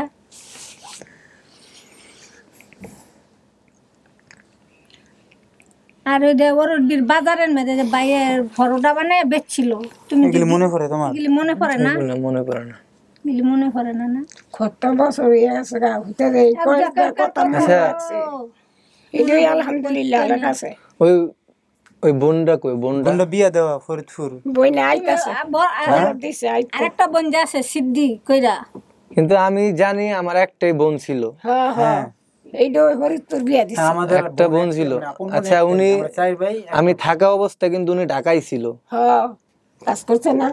আর ওই যে ওর বাজারের মধ্যে যে বাইয়ের ভরোটা বানায় বেচছিল, তুমি মনে পড়ে? তোমার মনে পড়ে না? মনে পড়ে না, মনে পড়ে না? না, কত বছর হয়ে গেছে গা, হইতে দেই কত মনে আছে। এটাই আলহামদুলিল্লাহ আল্লাহর কাছে। ওই বোনটা কই? বোনটা বিয়া দেওয়া ফরিদপুর, বইনা আইতাছে দিছে। আরেকটা বোন যে আছে সিদ্ধি কইরা, কিন্তু আমি জানি আমার একটাই বোন ছিল। হ্যাঁ হ্যাঁ, একটা বোন ছিল। আচ্ছা, উনি আমি থাকা অবস্থায় কিন্তু উনি ঢাকায় ছিল। কাজ করছে না,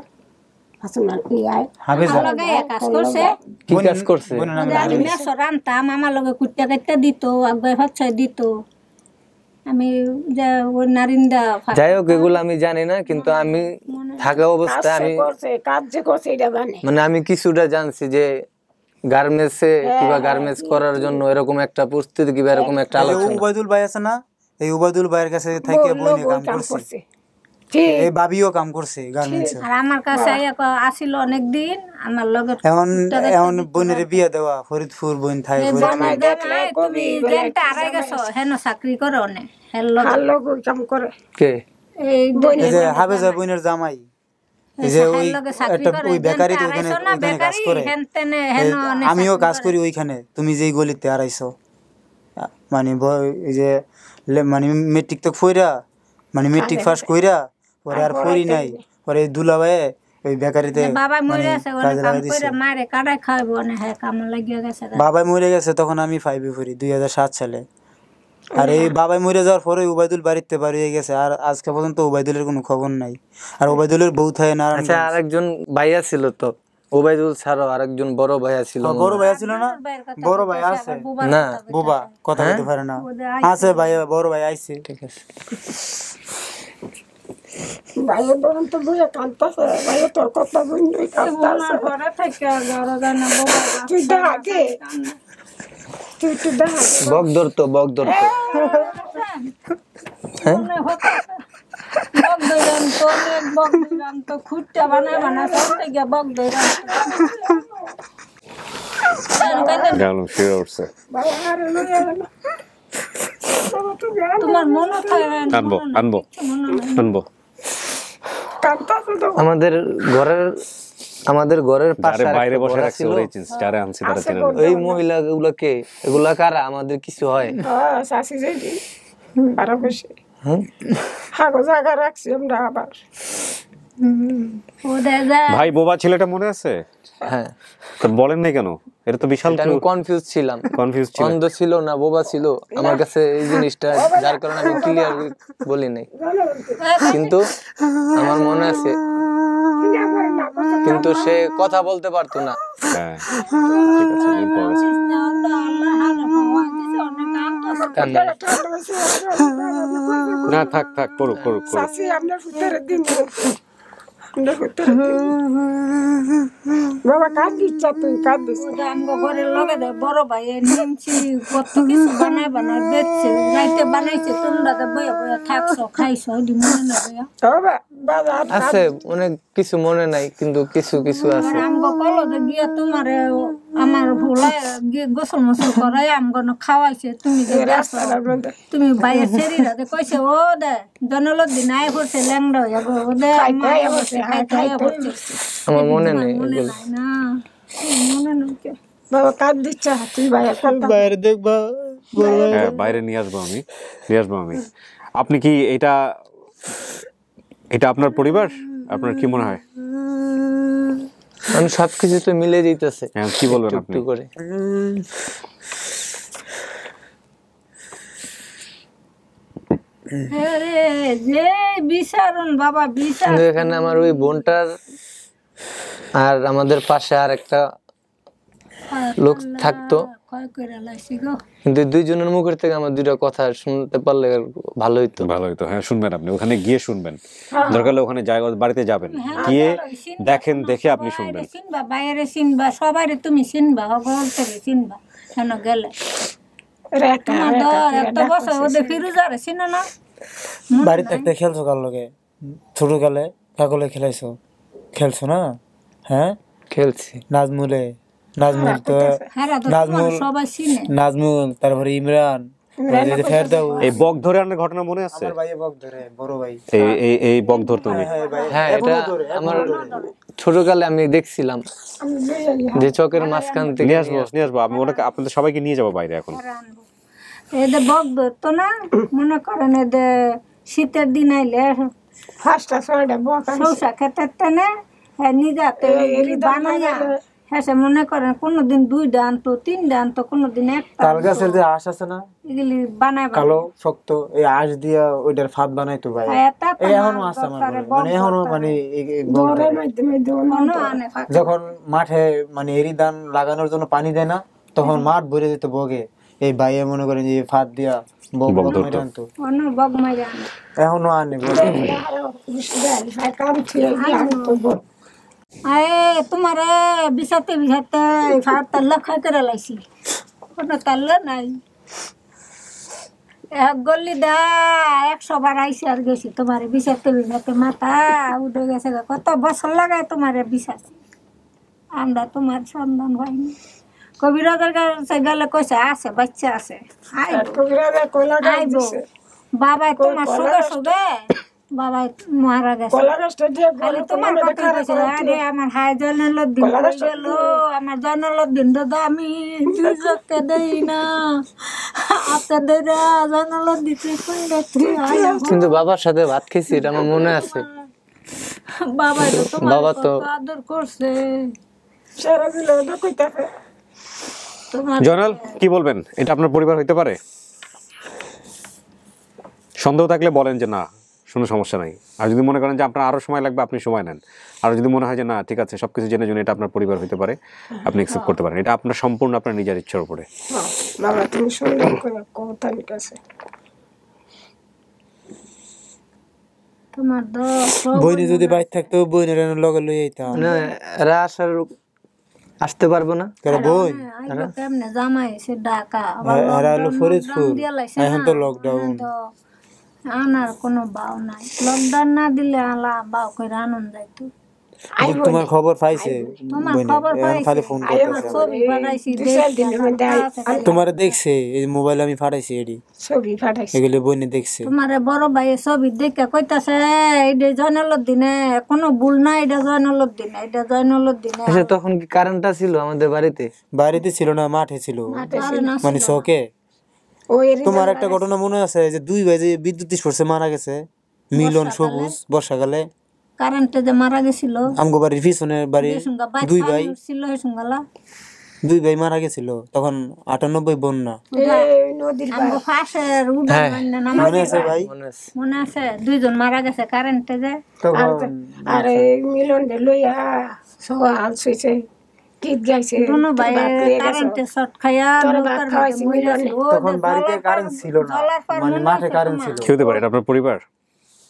কি কাজ করছে? আমার লগে কুট্টা কাটটা দিত, একবার হচ্ছায় দিত। আমি ওই নারিন্দা, যাই হোক এগুলো আমি জানি না, কিন্তু আমি থাকা অবস্থায় আমি মানে আমি কিছুটা জানছি যে গার্মেন্টসে কিবা গার্মেন্টস করার জন্য এরকম একটা প্রস্তুতি কিবা এরকম একটা আলোচনা। উবাইদুল ভাই আছে না, এই উবাইদুল ভাইয়ের কাছে থেকে বইনে কাম করছে, এই বাবিও কাম করছে গার্মেন্টসে। আর আমার কাছে আসিল অনেক দিন আমার লগে। এখন বোনের বিয়ে দেওয়া ফরিদপুর, বোন থাই তুমি যেটা আড়াই গেছো হেন চাকরি করে অনেক কাম করে। কে? এই হাফেজা বোনের জামাই, আমিও কাজ করি ওইখানে। তুমি যেই গলিতে আড়াইছো, মানে মানে মেট্রিক তো ফইরা, মানে মেট্রিক পাস কইরা পরে আর পড়ি নাই, পরে দুলা ভাই ওই বেকারিতে বাবাই মরে গেছে। তখন আমি 5 এ পড়ি 2007 সালে। আর এই বাবাই মরে যাওয়ার পরে উবাইদুল বাড়িতে বাড়ি হয়ে গেছে, আর আজকে পর্যন্ত উবাইদুলের কোনো খবর নাই। আর উবাইদুলের বউ থাকে না। আচ্ছা, আরেকজন ভাইয়া ছিল তো, উবাইদুল ছাড়াও আরেকজন বড় ভাইয়া ছিল। বড় ভাইয়া ছিল না? বড় ভাই আছে না, বুবা কথা বলতে পারে না। আছে ভাইয়া, বড় ভাই আইছে। ঠিক আছে। ভাইয়া বলুন তো বুঝে কাঁদতেছে, ভাইয়া তোর কথা বুঝলি কাঁদতেছে। ঘরে থেকে ঘরে যায় না বাবা, তুই ডাকে, তুই তো ডাকে। বক ধরতো বক ধরতো। হ্যাঁ, বক ধরান তো অনেক বক ধরান তো খুঁটটা বানায় সবটা গিয়া বক ধরান গালম শিরা উঠছে। তোমার মনে থাকে? আনবো আমাদের ঘরের পাশে বাইরে বসে রাখছে ওরে চিন্স যারে আনছি তারা চেনে না। এই মহিলা গুলোকে, এগুলা কারা? আমাদের কিছু হয়? হ্যাঁ, শাশি যাইদি পারা বসে হাগো জায়গা রাখছি আমরা আবার। ভাই বোবা ছেলেটা মনে আছে? হ্যাঁ, তো বলেন নাই কেন? এটা তো বিশাল আমি কনফিউজ ছিলাম, অন্ধ ছিল না বোবা ছিল আমার কাছে এই জিনিসটা, যার কারণে আমি ক্লিয়ার বলি নাই। কিন্তু আমার মনে আছে, কিন্তু সে কথা বলতে পারতো না। হ্যাঁ, ঠিক আছে, না থাক করো। শাশি আপনার ফুটারে দিন বাবা কাঁদিস তুই কাঁদিস আমগো ঘরের লগে দেয় বড় ভাই নিমছি কত কিছু বানায় বেচছে রাইতে বানাইছে তোমরা তো বইয়া বইয়া থাকছো খাইছো এটি মনে না বইয়া আছে অনেক কিছু মনে নাই কিন্তু কিছু কিছু আছে আমগো কলজে গিয়া তোমারে আমার ভুলায় গিয়ে গোসল মোসল করাই আমগো খাওয়াইছে তুমি যে তুমি বাইরের শরীরে কইছে ও দে জনলত দিন আয় করছে ল্যাংড়া হইয়া গো ও দে আমার মনে নেই না মনে নেই বাবা কাঁদ দিচ্ছে তুই বাইরে দেখবা হ্যাঁ বাইরে নিয়ে আসবো আমি আপনি কি এটা আপনার পরিবার আপনার কি মনে হয় মানে সবকিছু তো মিলে দিতেছে হ্যাঁ কি বলবেন আপনি করে যে বিচারণ বাবা বিচার এখানে আমার ওই বোনটার আর আমাদের পাশে আর একটা লোক থাকতো কিন্তু দুইজনের মুখের থেকে আমার দুইটা কথা শুনতে পারলে ভালো হইতো হ্যাঁ শুনবেন আপনি ওখানে গিয়ে শুনবেন দরকার হলে ওখানে বাড়িতে যাবেন গিয়ে দেখেন দেখে আপনি শুনবেন চিনবা বাইরে চিনবা সবাইরে তুমি চিনবা ঘর থেকে চিনবা কেন গেলে একটা বছর ওদের ফিরুজারে চিনো না বাড়িতে একটা খেলছো কার লগে ছোট কালে কাকলে খেলছো না হ্যাঁ খেলছি নাজমুল তো নাজমুল তারপরে ইমরান এই বক ধরে আনার ঘটনা মনে আছে বড় ভাই এই বক ধরতে হ্যাঁ এটা আমার ছোটকালে আমি দেখছিলাম যে চকের মাঝখান থেকে নিয়ে আসবো আমি ওটাকে আপনাদের সবাইকে নিয়ে যাবো বাইরে এখন এদের বক ধরতো না মনে করেন এদের শীতের দিন আইলে সৌসা খেতে না নিজাতে বানাইয়া হ্যাঁ মনে করেন কোনদিন 2টা আনতো 3টা আনতো কোনদিন একটা তাল গাছের যে আঁশ আছে না এগুলি বানায় কালো শক্ত এই আঁশ দিয়া ওইটার ফাঁদ বানাইতো ভাই এখনো আছে আমার মানে এখনো মানে যখন মাঠে মানে এরি ধান লাগানোর জন্য পানি দেয় না তখন মাঠ ভরে যেত বগে এই বাইয়ে মনে করেন যে ফাঁদ দিয়া বগ মাইরা আনতো এখনো আনে তোমার বিষাতে ফাঁদটা লক্ষ্য করে লাইছি কোনো তাল্ল নাই এক গল্লি দা 100 বার আইসি আর গেছি তোমার বিষাতে মাথা উঠে গেছে কত বছর লাগায় তোমার বিষাছি আমরা তোমার সন্ধান পাইনি কবিরাজের কাছে গেলে কইছে আছে বাচ্চা আছে বাবা তোমার সঙ্গে বাবাই মারা গেছে তোমার কথা কইছে আরে আমার হাই জনলত দিন গেল আমার জনলত দিন দাদা আমি দুজকে দেই না আপনাদের জনলত দিতে কইলে কিন্তু বাবার সাথে ভাত খেয়েছি এটা আমার মনে আছে বাবা তো আদর করছে সারা দিন ওটা কইতাছে জয়নাল কি বলবেন এটা আপনার পরিবার হইতে পারে সন্দেহ থাকলে বলেন যে না কোনো সমস্যা নাই আর যদি মনে করেন যে আপনার আরো সময় লাগবে আপনি সময় নেন আর যদি মনে হয় যে না ঠিক আছে সবকিছু জেনে জেনে এটা আপনার পরিবার হইতে পারে আপনি অ্যাকসেপ্ট করতে পারেন এটা আপনার সম্পূর্ণ আপনার নিজের ইচ্ছার উপরে বাবা তুমি সুন্দর করে কথা লিখেছে তোমার বইনে যদি বাইরে থাকতো বইনের লগে লই আইতাম না এরা আসতে পারবো না কারণ বই কেমনে জামাই সে ঢাকা আর হলো ফরিদপুর এখন তো লকডাউন আনার কোনো বাও নাই লকডাউন না দিলে আলা বাও কইরা আনন্দ যাইতো তোমার খবর পাইছে খালি ফোন তোমার দেখছে এই মোবাইল আমি ফাটাইছি এডি ছবি ফাটাইছি এগুলো বইনে দেখছে তোমার বড় ভাই ছবি দেখে কইতাছে এইটা জয়নালর দিনে কোনো ভুল না এটা জয়নালর দিনে এটা জয়নালর দিনে আচ্ছা তখন কি কারেন্টটা ছিল আমাদের বাড়িতে ছিল না মাঠে ছিল মানে শোকে তোমার একটা ঘটনা মনে আছে যে 2 ভাই যে বিদ্যুৎ স্পর্শে মারা গেছে মিলন সবুজ বর্ষাকালে কারেন্টে যে মারা গেছিল আমগো বাড়ির পিছনের বাড়ি 2 ভাই ছিল এই সঙ্গালা 2 ভাই মারা গেছিল তখন 98 বন্যা নদীর পাশের উড়ান না মনে আছে ভাই মনে আছে দুইজন মারা গেছে কারেন্টে যে আর মিলন দে লইয়া সোয়া আলসইছে কিপ যাইছে দুনো ভাই কারেন্টে শর্ট খায়া নৌকার মধ্যে মরে গেছে তখন বাড়িতে কারেন্ট ছিল না মানে মাঠে কারেন্ট ছিল কি হতে পারে এটা আপনার পরিবার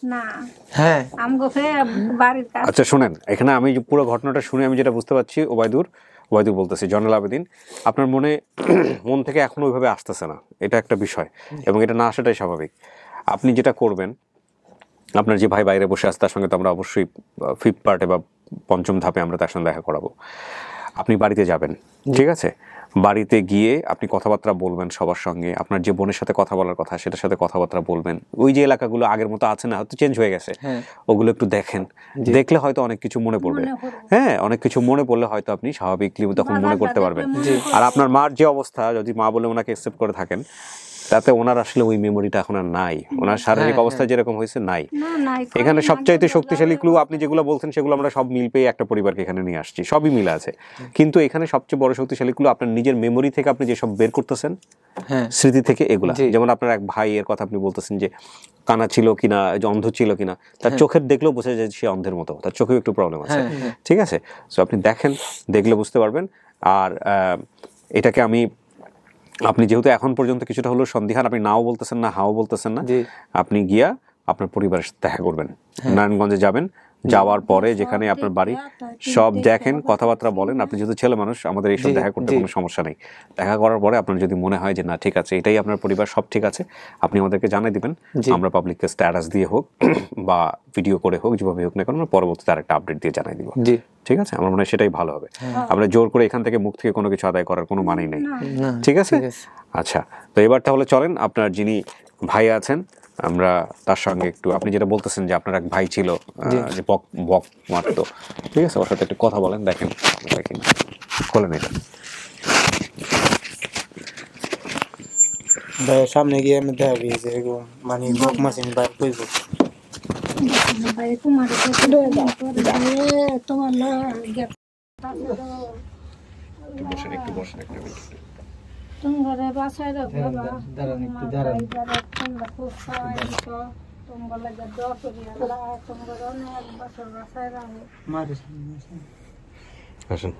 না হ্যাঁ আমগো বাড়ির কাছে। আচ্ছা শুনেন, এখানে আমি পুরো ঘটনাটা শুনে আমি যেটা বুঝতে পারছি, ওবায়দুর বলতেছি, জয়নাল আবেদিন, আপনার মন থেকে এখনো ওইভাবে আসতেছে না, এটা একটা বিষয়, এবং এটা না আসাটাই স্বাভাবিক। আপনি যেটা করবেন, আপনার যে ভাই বাইরে বসে আছে তার সঙ্গে তো আমরা অবশ্যই 5th পার্টে বা 5ম ধাপে আমরা তার সঙ্গে দেখা করাবো। আপনি বাড়িতে যাবেন, ঠিক আছে? বাড়িতে গিয়ে আপনি কথাবার্তা বলবেন সবার সঙ্গে, আপনার যে বোনের সাথে কথা বলার কথা সেটার সাথে কথাবার্তা বলবেন। ওই যে এলাকাগুলো আগের মতো আছে না, হয়তো চেঞ্জ হয়ে গেছে, ওগুলো একটু দেখেন, দেখলে হয়তো অনেক কিছু মনে পড়বে। হ্যাঁ, অনেক কিছু মনে পড়লে হয়তো আপনি স্বাভাবিকলি তখন মনে করতে পারবেন। আর আপনার মার যে অবস্থা, যদি মা বলে ওনাকে অ্যাকসেপ্ট করে থাকেন, তাতে ওনার আসলে ওই মেমোরিটা এখন আর নাই, ওনার শারীরিক অবস্থা যেরকম হয়েছে নাই। এখানে সবচাইতে শক্তিশালী ক্লু আপনি যেগুলো বলছেন সেগুলো আমরা সব মিল পেয়ে একটা পরিবারকে এখানে নিয়ে আসছি, সবই মিল আছে। কিন্তু এখানে সবচেয়ে বড় শক্তিশালী ক্লু আপনার নিজের মেমোরি থেকে আপনি যেসব বের করতেছেন, স্মৃতি থেকে, এগুলা। যেমন আপনার এক ভাইয়ের কথা আপনি বলতেছেন যে কানা ছিল কিনা, অন্ধ ছিল কিনা, তার চোখের দেখলেও বোঝা যায় সে অন্ধের মতো, তার চোখেও একটু প্রবলেম আছে, ঠিক আছে? সো আপনি দেখেন, দেখলে বুঝতে পারবেন। আর এটাকে আপনি যেহেতু এখন পর্যন্ত কিছুটা হলো সন্দিহান, আপনি নাও বলতেছেন না, হাও বলতেছেন না, আপনি গিয়া আপনার পরিবারের সাথে দেখা করবেন, নারায়ণগঞ্জে যাবেন, যাওয়ার পরে যেখানে আপনার বাড়ি সব দেখেন, কথাবার্তা বলেন। আপনি যেহেতু ছেলে মানুষ, আমাদের এইসব দেখা করতে কোনো সমস্যা নেই। দেখা করার পরে আপনার যদি মনে হয় যে না ঠিক আছে, এটাই আপনার পরিবার, সব ঠিক আছে, আপনি আমাদেরকে জানিয়ে দিবেন। আমরা পাবলিককে স্ট্যাটাস দিয়ে হোক বা ভিডিও করে হোক, যেভাবে হোক না কেন, আমরা পরবর্তীতে আরেকটা আপডেট দিয়ে জানাই দিব, ঠিক আছে? আমার মনে হয় সেটাই ভালো হবে। আমরা জোর করে এখান থেকে মুখ থেকে কোনো কিছু আদায় করার কোনো মানেই নেই, ঠিক আছে? আচ্ছা, তো এবার তাহলে চলেন, আপনার যিনি ভাই আছেন, আমরা তার সঙ্গে একটু, আপনি যেটা বলতেছেন যে আপনার এক ভাই ছিল যে বক মারতো, ঠিক আছে, ওর সাথে একটু কথা বলেন, দেখেন খোলেন এটা। সামনে গিয়ে আমি দেখাবি যে মানে বক মারছি বাইরে কইব একটু বসেন একটা মিনিট। তোমরা বাসায় রাখো বাবা, তোমরা খুব সহায় দিছো, তোমরা লাগা দোয়া করি আল্লাহ, তোমরা অনেক বছর বাসায় রাখো। আসেন,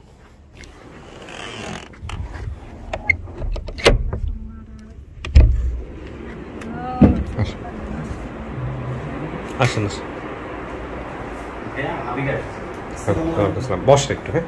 আসেন, বসেন একটু। হ্যাঁ,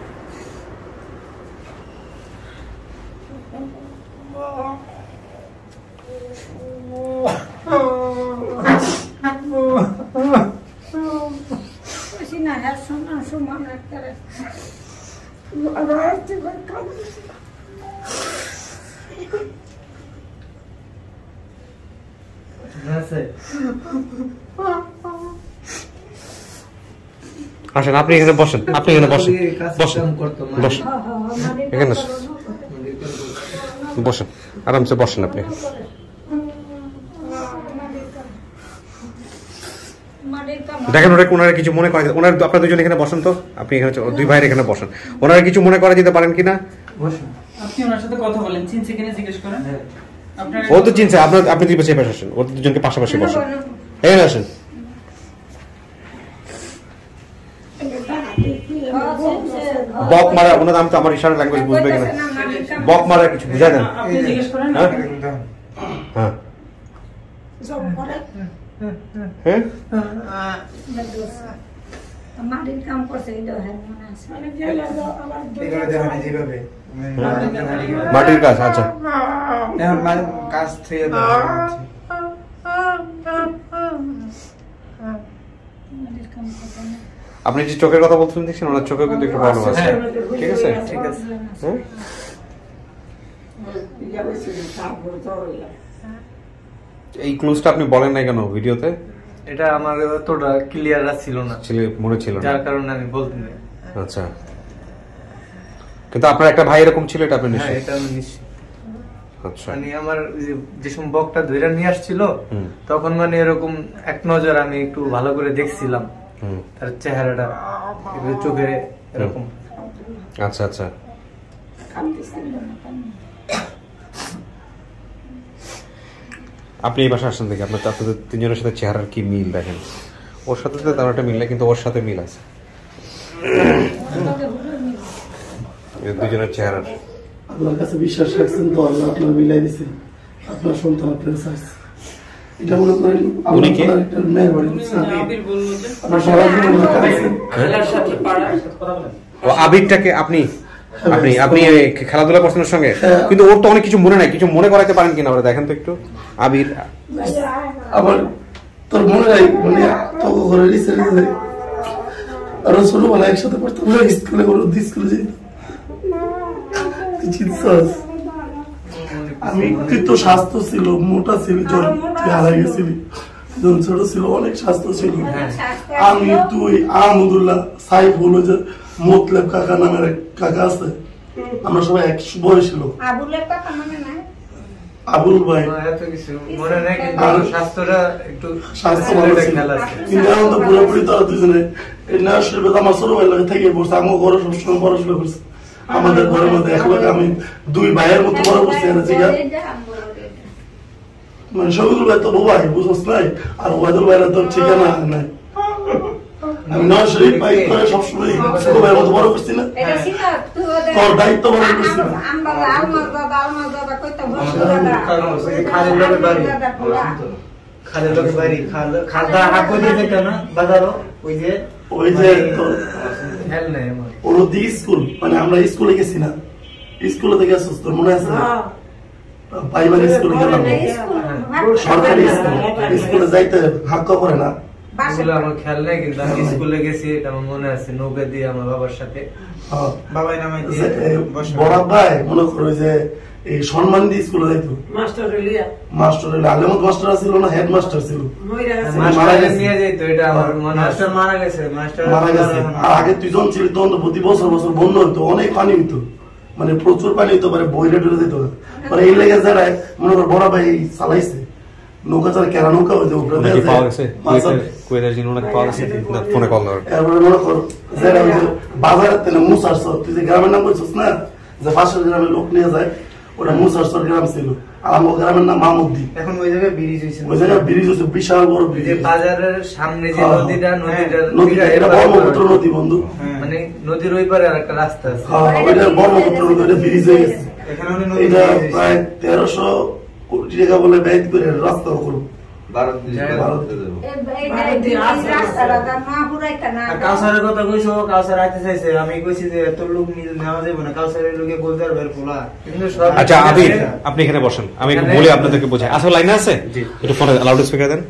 আসেন, আপনি এখানে বসেন, আপনি এখানে বসেন, বসেন, বসেন, এখানে বসেন, আরামসে বসেন আপনি। দেখেন ওনারা কিছু মনে করে, আপনারা দুজন এখানে বসেন তো, আপনি এখানে দুই ভাইয়ের এখানে বসেন, ওনারা কিছু মনে করে দিতে পারেন কিনা? আপনি ওনার সাথে কথা বলেন, চিনছে কিনা জিজ্ঞেস করেন। ও তো চিনছে, আপনি দুই পাশে আসেন, ওর দুজনকে পাশাপাশি বসেন, এখানে আসেন। বক মারা, ওনার নাম তো আমার ইশারা ল্যাঙ্গুয়েজ বুঝবে কিনা, বক মারা কিছু বুঝাই দেন। হ্যাঁ, মাটির কাজ। আচ্ছা, কাজ থেকে আপনি যে চোখের কথা বলছেন দেখছেন, ওনার চোখেও কিন্তু একটু প্রবলেম আছে, ঠিক আছে? ঠিক আছে। এই ক্লুজটা আপনি বলেন নাই কেন ভিডিওতে? এটা আমার অতটা ক্লিয়ার ছিল না, মনে ছিল না, যার কারণে আমি বলতে না। আচ্ছা, কিন্তু আপনার একটা ভাই এরকম ছিল, এটা আপনি নিশ্চিত? হ্যাঁ, এটা আমি নিশ্চিত। আচ্ছা, মানে আমার যে সময় বকটা ধরে নিয়ে আসছিল, তখন মানে এরকম এক নজর আমি একটু ভালো করে দেখছিলাম তার চেহারাটা, চোখে এরকম। আচ্ছা আচ্ছা, আপনি এই বাসায় আসছেন দেখি, আপনাদের তিনজনের সাথে চেহারার কি মিল দেখেন। ওর সাথে তো তেমন একটা মিল নেই, কিন্তু ওর সাথে মিল আছে দুজনের চেহারার। আপনার কাছে বিশ্বাস রাখছেন তো, আল্লাহ আপনার মিলাই দিচ্ছেন, আপনার সন্তান আপনার চাইছে। এটা মনে করেন উনি কে? একটা মেয়ের বাড়ি আবির বললো যে আমরা সবাই খেলার সাথে পাড়া ও আবিরটাকে আপনি আপনি আপনি খেলাধুলা করছেন ওর সঙ্গে, কিন্তু ওর তো অনেক কিছু মনে নাই, কিছু মনে করাতে পারেন কিনা ওরা দেখেন তো একটু। আবির আবার তোর মনে নাই মানে তোকে ঘরে রিসেন্ট আর ছোটবেলা একসাথে পড়তাম স্কুলে করে স্কুলে যেতাম। আমি তুই তো স্বাস্থ্য ছিল, মোটা ছিল, জ্বর তুই হারাই গেছিলি, যখন ছোট ছিল অনেক স্বাস্থ্য ছিল। আমি তুই আহমদুল্লাহ সাইফুল, যে মোতলেব কাকা নামের এক কাকা আছে, আমরা সবাই এক বয়স ছিল। আবুল ভাই মনে নেই, কিন্তু স্বাস্থ্যটা একটু স্বাস্থ্য ভালো ছিল, কিন্তু এখন তো পুরোপুরি তারা দুজনে আমার ছোট ভাই লাগে থেকে পড়ছে। আমার ঘরে সবসময় পড়াশোনা করছে, আমাদের ঘরের মধ্যে এক লাগে আমি দুই ভাইয়ের মতো বড় করছি। মানে শফিকুল ভাই তো ভাই বুঝছ নাই, আর ওয়াদুল ভাইরা তো ঠিকানা নাই। আমি নয় শরীফ ভাই করে সবসময় ছোট ভাইয়ের মতো বড় করছি না, তোর দায়িত্ব বড় করছি না। ওই যে ওর স্কুল মানে আমরা স্কুলে গেছি না, স্কুলে থেকে আসছিস তোর মনে আছে? প্রাইমারি স্কুলে গেলাম, সরকারি স্কুলে যাইতে হাক্ক করে না। আমার খেয়াল নেই, কিন্তু আমি স্কুলে গেছি, এটা আমার মনে আছে, নৌকা দিয়ে আমার বাবার সাথে বাবাই নামাই দিয়ে বড় ভাই মনে করো যে এই সম্মান দিয়ে স্কুলে যাইতো। মাস্টার আলেমত মাস্টার ছিল না, হেড মাস্টার ছিল, নিয়ে যেত। এটা আমার মনে আছে, মারা গেছে। আর আগে তুই যখন ছিলি তখন তো প্রতি বছর বছর বন্যা হইতো, অনেক পানি হইতো, মানে প্রচুর পানি হইতো, মানে বইরে টরে যেত। মানে এই লেগে যারা মনে করো বড় ভাই চালাইছে নৌকা, চালা কেরা নৌকা হয়েছে মনে কর যারা বাজারের তেলে মুসারসর, তুই যে গ্রামের নাম বলছিস না, যে পাশের গ্রামের লোক নিয়ে যায়, ওটা মুসারসর গ্রাম ছিল। আর আমার গ্রামের নাম মামুদ্দি। এখন ওই জায়গায় ব্রিজ হয়েছে, ওই জায়গায় ব্রিজ হয়েছে, বিশাল বড় ব্রিজ। বাজারের সামনে যে নদীটা এটা ব্রহ্মপুত্র নদী বন্ধু, মানে নদীর ওই পারে আর একটা রাস্তা আছে, ওইটা ব্রহ্মপুত্র নদী, ওইটা ব্রিজ হয়ে গেছে। এটা প্রায় 1300 কোটি টাকা বলে ব্যয় করে রাস্তা করবো। কাউসারের কথা কইছো, কাউসার আইতে চাইছে, আমি কইছি যে এত লোক নেওয়া যাবে না, কাউসারের লোকে বলতে পারবে পোলা। আচ্ছা আবির, আপনি এখানে বসেন, আমি একটু বলে আপনাদেরকে বোঝাই। আসলে লাইনে আছে, একটু ফোনে লাউড স্পিকার দেন।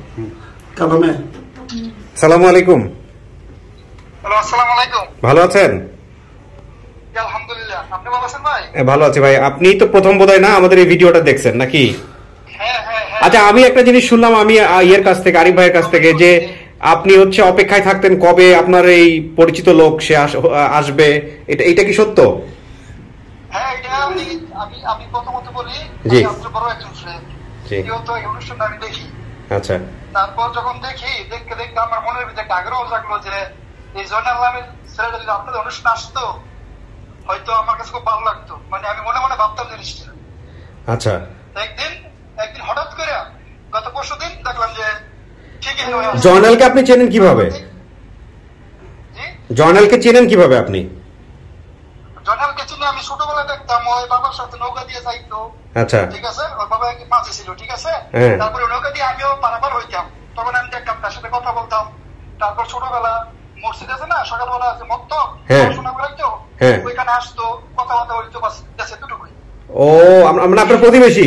আসসালামু আলাইকুম। আসসালামু আলাইকুম। ভালো আছেন? আলহামদুলিল্লাহ, আপনি ভালো আছেন ভাই? ভালো আছি ভাই। আপনি তো প্রথম বোধহয় না আমাদের এই ভিডিওটা দেখছেন নাকি? আচ্ছা, আমি একটা জিনিস শুনলাম আমি ইয়ের কাছ থেকে, আরিফ ভাইয়ের কাছ থেকে, যে আপনি হচ্ছে অপেক্ষায় থাকতেন কবে আপনার এই পরিচিত লোক সে আসবে, এটা কি সত্য? হ্যাঁ, এটা আমি প্রথমত বলি, আমি বড় একজন ফ্রেন্ড, তো এই অনুষ্ঠানটা আমি দেখি। আচ্ছা, তারপর যখন দেখতে দেখতে আমার মনের ভিতরে একটা আগ্রহ জাগলো যে এই জয়নাল নামের ছেলেটা যদি আপনাদের অনুষ্ঠান আসতো, হয়তো আমার কাছে খুব ভালো লাগতো। মানে আমি মনে মনে ভাবতাম জিনিসটা। আচ্ছা, একদিন হঠাৎ করে গত পরশু দিন দেখলাম যে ঠিকই জয়নালকে আপনি চেনেন কিভাবে? জয়নালকে চেনেন কিভাবে আপনি? জয়নালকে চিনি আমি ছোটবেলায় দেখতাম, ওই বাবার সাথে নৌকা দিয়ে যাইতো। আচ্ছা, ঠিক আছে, ওর বাবা একদিন মাঝে ছিল, ঠিক আছে। তারপরে নৌকা দিয়ে আমিও পারাপার হইতাম, তখন আমি দেখতাম, তার সাথে কথা বলতাম। তারপর ছোটবেলা মসজিদ আছে না, সকালবেলা আছে মত শোনা করাইতো, ওইখানে আসতো, কথাবার্তা বলতো, বাস এতটুকুই। ও, আমরা আপনার প্রতিবেশী?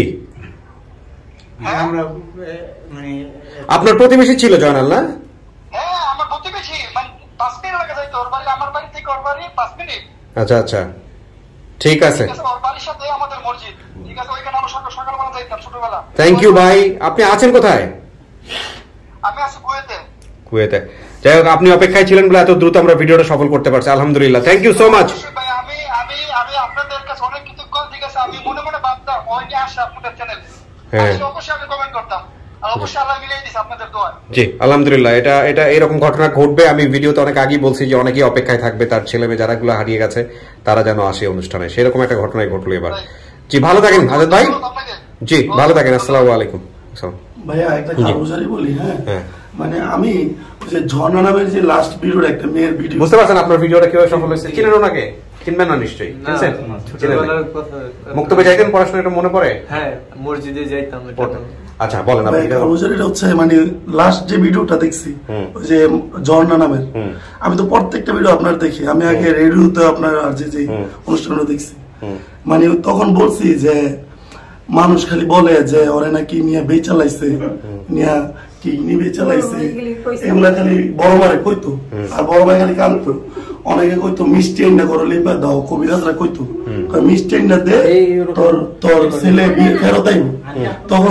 আপনার প্রতিবেশী ছিল জয়নাল না? হ্যাঁ, আমার প্রতিবেশী, মানে 5 মিনিট লাগে যাইতো ওর বাড়ি, আমার বাড়ি থেকে ওর বাড়ি 5 মিনিট। আচ্ছা আচ্ছা, ঠিক আছে। ওর বাড়ির সাথে আমাদের মসজিদ, ঠিক আছে, ওইখানে আমরা সকালবেলা যাইতাম ছোটবেলা। থ্যাংক ইউ ভাই। আপনি আছেন কোথায়? আমি আছি কুয়েতে। কুয়েতে। যাই হোক, আপনি অপেক্ষায় ছিলেন বলে এত দ্রুত আমরা ভিডিওটা সফল করতে পারছি, আলহামদুলিল্লাহ। Thank you so much. আমি আপনাদের কাছে অনেক কৃতজ্ঞ, ঠিক আছে। আমি মনে মনে ভাবতাম ওইটা আসে আপনাদের চ্যানেলে, অবশ্যই আমি কমেন্ট করতাম, আর অবশ্যই আল্লাহ মিলিয়ে দিয়েছে আপনাদের দোয়া। জি, আলহামদুলিল্লাহ। এটা এরকম ঘটনা ঘটবে, আমি ভিডিওতে অনেক আগেই বলছি যে অনেকেই অপেক্ষায় থাকবে তার ছেলে মেয়ে যারাগুলো হারিয়ে গেছে তারা যেন আসে অনুষ্ঠানে। সেরকম একটা ঘটনাই ঘটলো এবার। জি, ভালো থাকেন আজাদ ভাই। জি, ভালো থাকেন। আসসালামু আলাইকুম। ভাইয়া একটা কারোজারি বলি। হ্যাঁ, মানে আমি যে ঝর্ণা নামের যে লাস্ট ভিডিওর একটা মেয়ের ভিডিও, বুঝতে পারছেন আপনার ভিডিওটা কিভাবে সফল হয়েছে? চিনেন ওনাকে? চিনবেন না নিশ্চয়ই? ছোটবেলার কথা। মুক্তবে যাইতেন পড়াশোনা, এটা মনে পড়ে? হ্যাঁ, মসজিদে যাইতাম। আচ্ছা বলেন আপনি। এটা হচ্ছে মানে লাস্ট যে ভিডিওটা দেখছি ওই যে ঝর্ণা নামের, আমি তো প্রত্যেকটা ভিডিও আপনার দেখি, আমি আগে রেডিওতে আপনার যে অনুষ্ঠানটা দেখছি, মানে তখন বলছি যে মানুষ খালি বলে যে ওরে নাকি নিয়ে বেচা লাইছে, নিয়ে কি নিয়ে বেচা লাইছে, এগুলা খালি বড় মারে কইতো, আর বড় ভাই খালি কাঁদতো। অনেকে কইতো মিষ্টি এন্ডা করো লেপা দাও, কবিরাজরা কইতো মিষ্টি এন্ডা দে তোর ছেলে বিয়ে ফেরত আইব। তখন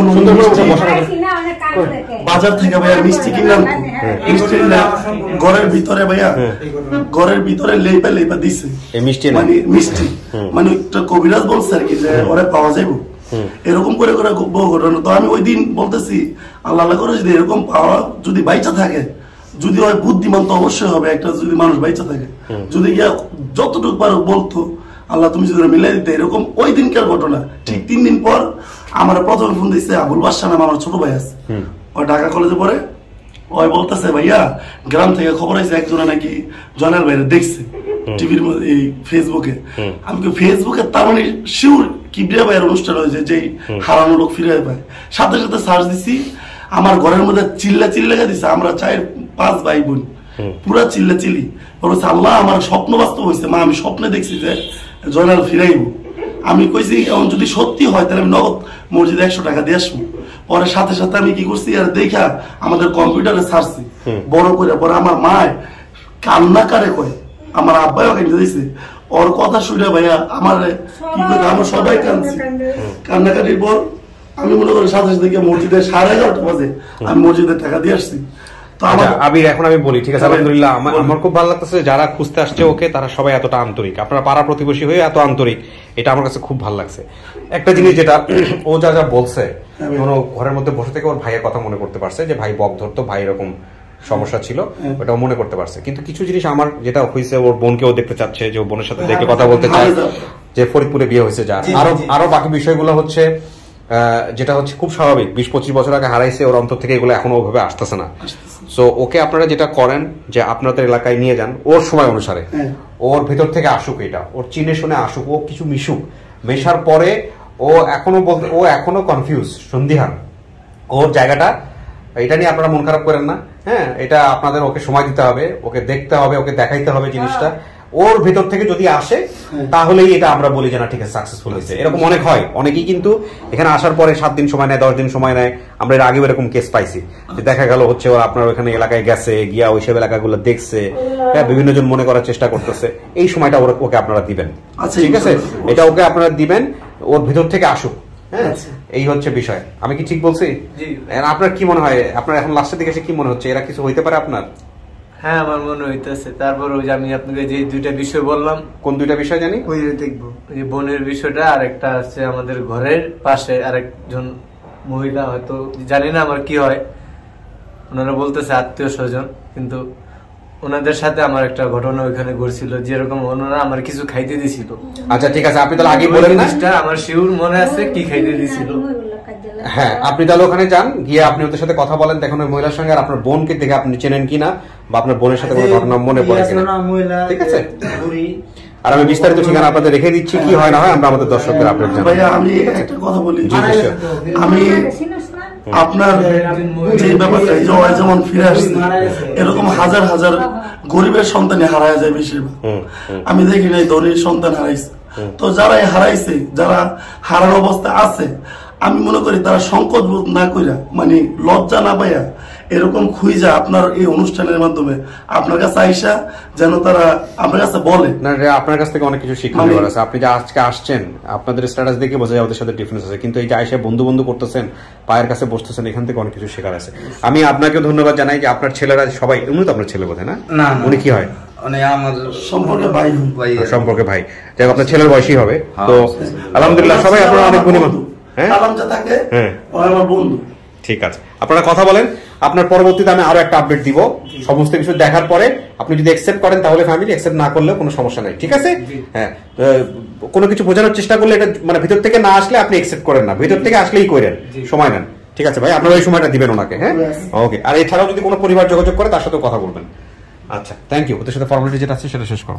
বাজার থেকে ভাইয়া মিষ্টি কিনলাম, মিষ্টি ঘরের ভিতরে ভাইয়া ঘরের ভিতরে লেপা লেপা দিছে মানে মিষ্টি, মানে কবিরাজ বলছে আর কি যে ওরা পাওয়া যাইব। এরকম করে করে ঘটনা। তো আমি ওই দিন বলতেছি আল্লাহ করে যদি এরকম পাওয়া যদি বাইচা থাকে, যদি হয় বুদ্ধিমান তো অবশ্যই হবে একটা, যদি মানুষ বাইচা থাকে, যদি গিয়া যতটুকু পারো বলতো আল্লাহ তুমি যদি মিলাই দিতে। এরকম ওই দিনকার ঘটনা। ঠিক 3 দিন পর আমার প্রথমে ফোন দিচ্ছে আবুল বাদশা নাম আমার ছোট ভাই আছে, ওই ঢাকা কলেজে পড়ে। ওই বলতেছে ভাইয়া গ্রাম থেকে খবর আছে একজনে নাকি জয়নাল ভাইরে দেখছে টিভির মধ্যে, এই ফেসবুকে। আমি ফেসবুকে তার মানে শিওর কিবরিয়া ভাইয়ের অনুষ্ঠান হয়েছে, যে হারানো লোক ফিরে পায়। সাথে সাথে সার্চ দিছি, আমার ঘরের মধ্যে চিল্লা চিল্লা দিছে, আমরা 4-5 ভাই বোন পুরা চিল্লা চিল্লি। বলছে আল্লাহ আমার স্বপ্ন বাস্তব হয়েছে, মা আমি স্বপ্নে দেখছি যে জয়নাল ফিরাইব। আমি কইছি এমন যদি সত্যি হয় তাহলে আমি নগদ মসজিদে 100 টাকা দিয়ে আসবো। পরে সাথে সাথে আমি কি করছি আর দেখা আমাদের কম্পিউটারে ছাড়ছি বড় করে। পরে আমার মায় কান্না কারে কয়, আমার আব্বাইও কান্দে দিছে। ওর কথা শুনে ভাইয়া আমার কি করে আমরা সবাই কাঁদছি। কান্নাকাটির পর আমি মনে করি সাথে সাথে মসজিদে 11:30 বাজে আমি মসজিদে টাকা দিয়ে আসছি। আবির এখন আমি বলি, ঠিক আছে আলহামদুলিল্লাহ, আমার খুব ভালো লাগতেছে যারা খুঁজতে আসছে ওকে, তারা সবাই এতটা আন্তরিক, আপনারা পাড়া প্রতিবেশী হয়ে এত আন্তরিক, এটা আমার কাছে খুব ভালো লাগছে। একটা জিনিস যেটা ও যা যা বলছে, কোনো ঘরের মধ্যে বসে থেকে ওর ভাইয়ের কথা মনে করতে পারছে, যে ভাই বক ধরতো, ভাই এরকম সমস্যা ছিল, ওটাও মনে করতে পারছে। কিন্তু কিছু জিনিস আমার যেটা হয়েছে, ওর বোনকেও দেখতে চাচ্ছে, যে ওর বোনের সাথে দেখে কথা বলতে চায়, যে ফরিদপুরে বিয়ে হয়েছে, যা আরো বাকি বিষয়গুলো হচ্ছে যেটা হচ্ছে খুব স্বাভাবিক, 20-25 বছর আগে হারাইছে, ওর অন্তর থেকে এগুলো এখনো ওভাবে আসতেছে না। সো ওকে আপনারা যেটা করেন যে আপনাদের এলাকায় নিয়ে যান, ওর সময় অনুসারে, ওর ভেতর থেকে আসুক, এটা ওর চিনে শুনে আসুক, ও কিছু মিশুক, মেশার পরে ও এখনো কনফিউজ, সন্দিহান, ওর জায়গাটা, এটা নিয়ে আপনারা মন খারাপ করেন না। হ্যাঁ, এটা আপনাদের ওকে সময় দিতে হবে, ওকে দেখতে হবে, ওকে দেখাইতে হবে জিনিসটা। ওর ভেতর থেকে যদি আসে তাহলেই এটা আমরা বলি যে না ঠিক আছে সাকসেসফুল হয়েছে। এরকম অনেক হয়, অনেকেই কিন্তু এখানে আসার পরে 7 দিন সময় নেয়, 10 দিন সময় নেয়। আমরা এর আগেও এরকম কেস পাইছি, যে দেখা গেল হচ্ছে ওরা আপনার ওখানে এলাকায় গেছে, গিয়া ওইসব এলাকাগুলো দেখছে, বিভিন্ন জন মনে করার চেষ্টা করতেছে। এই সময়টা ওকে আপনারা দিবেন, ঠিক আছে? এটা ওকে আপনারা দিবেন, ওর ভেতর থেকে আসুক। হ্যাঁ, এই হচ্ছে বিষয়। আমি কি ঠিক বলছি? আপনার কি মনে হয়, আপনার এখন লাস্টের দিকে এসে কি মনে হচ্ছে, এরা কিছু হইতে পারে আপনার? হ্যাঁ, আমার মনে হইতেছে। তারপর ওই যে আমি আপনাকে যে 2টা বিষয় বললাম, কোন 2টা বিষয় জানি? ওই দেখবো, ওই বোনের বিষয়টা, আর একটা আছে আমাদের ঘরের পাশে আরেকজন মহিলা, হয়তো জানি না আমার কি হয়, ওনারা বলতেছে আত্মীয় স্বজন, কিন্তু ওনাদের সাথে আমার একটা ঘটনা ওইখানে ঘটছিল, যেরকম ওনারা আমার কিছু খাইতে দিছিল। আচ্ছা ঠিক আছে, আপনি তাহলে আগে বলেন না, আমার শিউর মনে আছে কি খাইতে দিছিল। হ্যাঁ, আপনি তাহলে ওখানে যান, গিয়ে আপনি ওদের সাথে কথা বলেন, দেখুন ওই মহিলার সঙ্গে, আর আপনার বোনকে দেখে আপনি চেনেন কিনা, বা আপনার বোনের সাথে কোনো ঘটনা মনে পড়ে কিনা, ঠিক আছে? আর আমি বিস্তারিত ঠিকানা আপনাদের রেখে দিচ্ছি, কি হয় না হয় আমরা আমাদের দর্শকদের আপডেট জানাবো। ভাইয়া আমি একটা কথা বলি, আমি আপনার যে ব্যাপারটা যেমন ফিরে আসছে, এরকম হাজার হাজার গরিবের সন্তানই হারায় যায় বেশিরভাগ। আমি দেখি নাই ধনীর সন্তান হারাইছে। তো যারা হারাইছে, যারা হারার অবস্থায় আছে, আমি মনে করি তারা সংকোচ বোধ না কইরা, মানে লজ্জা না পাইয়া, এরকম খুঁজা আপনার এই অনুষ্ঠানের মাধ্যমে আপনার কাছে আইসা যেন তারা আপনার কাছে বলে। না, আপনার কাছ থেকে অনেক কিছু শিক্ষা নেওয়ার আছে। আপনি যে আজকে আসছেন, আপনাদের স্ট্যাটাস দেখে বোঝা যায় ওদের সাথে ডিফারেন্স আছে, কিন্তু এই যে আইসা বন্ধু বন্ধু করতেছেন, পায়ের কাছে বসতেছেন, এখান থেকে অনেক কিছু শেখার আছে। আমি আপনাকে ধন্যবাদ জানাই যে আপনার ছেলেরা সবাই, উনি তো আপনার ছেলে বোধহয় না? উনি কি হয়? আমার সম্পর্কে ভাই, সম্পর্কে ভাই, যাই আপনার ছেলের বয়সী হবে। তো আলহামদুলিল্লাহ, সবাই আপনারা অনেক গুণীমান। ঠিক আছে, আপনারা কথা বলেন। আপনার পরবর্তীতে আমি আরো একটা আপডেট দিব সমস্ত কিছু দেখার পরে। আপনি যদি অ্যাকসেপ্ট করেন তাহলে ফ্যামিলি, অ্যাকসেপ্ট না করলেও কোনো সমস্যা নাই, ঠিক আছে? হ্যাঁ, কোনো কিছু বোঝানোর চেষ্টা করলে এটা মানে ভিতর থেকে না আসলে আপনি অ্যাকসেপ্ট করেন না, ভিতর থেকে আসলেই করেন, সময় নেন, ঠিক আছে ভাই? আপনারা ওই সময়টা দিবেন ওনাকে। হ্যাঁ, ওকে। আর এছাড়াও যদি কোনো পরিবার যোগাযোগ করে তার সাথেও কথা বলবেন। আচ্ছা, থ্যাংক ইউ। ওদের সাথে ফর্মালিটি যেটা আছে সেটা শেষ করো।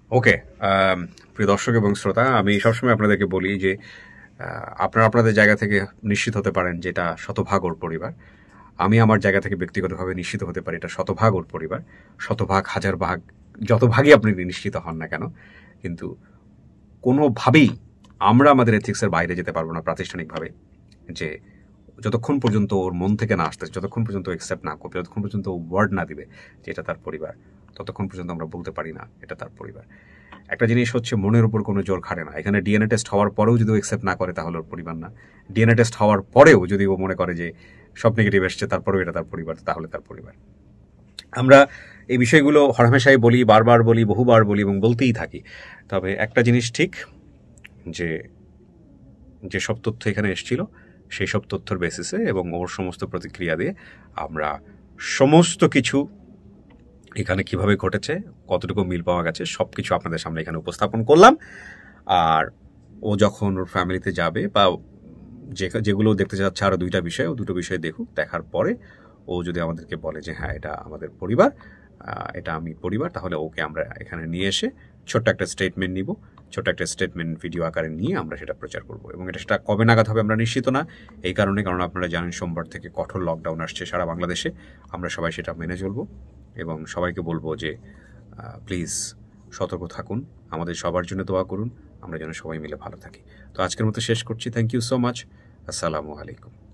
ওকে, প্রিয় দর্শক এবং শ্রোতা, আমি সবসময় আপনাদেরকে বলি যে আপনারা আপনাদের জায়গা থেকে নিশ্চিত হতে পারেন যে এটা শতভাগ ওর পরিবার। আমি আমার জায়গা থেকে ব্যক্তিগতভাবে নিশ্চিত হতে পারি এটা শতভাগ ওর পরিবার। শতভাগ, হাজার ভাগ, যত ভাগই আপনি নিশ্চিত হন না কেন, কিন্তু কোনোভাবেই আমরা আমাদের এথিক্সের বাইরে যেতে পারবো না প্রাতিষ্ঠানিকভাবে, যে যতক্ষণ পর্যন্ত ওর মন থেকে না আসতেছে, যতক্ষণ পর্যন্ত অ্যাকসেপ্ট না করবে, যতক্ষণ পর্যন্ত ওয়ার্ড না দিবে যে এটা তার পরিবার, ততক্ষণ পর্যন্ত আমরা বলতে পারি না এটা তার পরিবার। একটা জিনিস হচ্ছে, মনের উপর কোনো জোর খাটে না। এখানে ডিএনএ টেস্ট হওয়ার পরেও যদি ও অ্যাকসেপ্ট না করে তাহলে ওর পরিবার না। ডিএনএ টেস্ট হওয়ার পরেও যদি ও মনে করে যে সব নেগেটিভ এসছে তারপরেও এটা তার পরিবার, তাহলে তার পরিবার। আমরা এই বিষয়গুলো হরহামেশাই বলি, বারবার বলি, বহুবার বলি এবং বলতেই থাকি। তবে একটা জিনিস ঠিক, যে সব তথ্য এখানে এসেছিল সেই সব তথ্যের বেসিসে এবং ওর সমস্ত প্রতিক্রিয়া দিয়ে আমরা সমস্ত কিছু এখানে কিভাবে ঘটেছে, কতটুকু মিল পাওয়া গেছে, সব কিছু আপনাদের সামনে এখানে উপস্থাপন করলাম। আর ও যখন ওর ফ্যামিলিতে যাবে বা যেগুলো দেখতে যাচ্ছে, আরও দুটো বিষয় দেখুক, দেখার পরে ও যদি আমাদেরকে বলে যে হ্যাঁ এটা আমাদের পরিবার, এটা আমি পরিবার, তাহলে ওকে আমরা এখানে নিয়ে এসে ছোট্ট একটা স্টেটমেন্ট নিব। ছোট্ট একটা স্টেটমেন্ট ভিডিও আকারে নিয়ে আমরা সেটা প্রচার করব। এবং সেটা কবে নাগাদ হবে আমরা নিশ্চিত না, কারণ আপনারা জানেন সোমবার থেকে কঠোর লকডাউন আসছে সারা বাংলাদেশে। আমরা সবাই সেটা মেনে চলব এবং সবাইকে বলবো যে প্লিজ সতর্ক থাকুন, আমাদের সবার জন্য দোয়া করুন, আমরা যেন সবাই মিলে ভালো থাকি। তো আজকের মতো শেষ করছি। Thank you so much. আসসালামু আলাইকুম।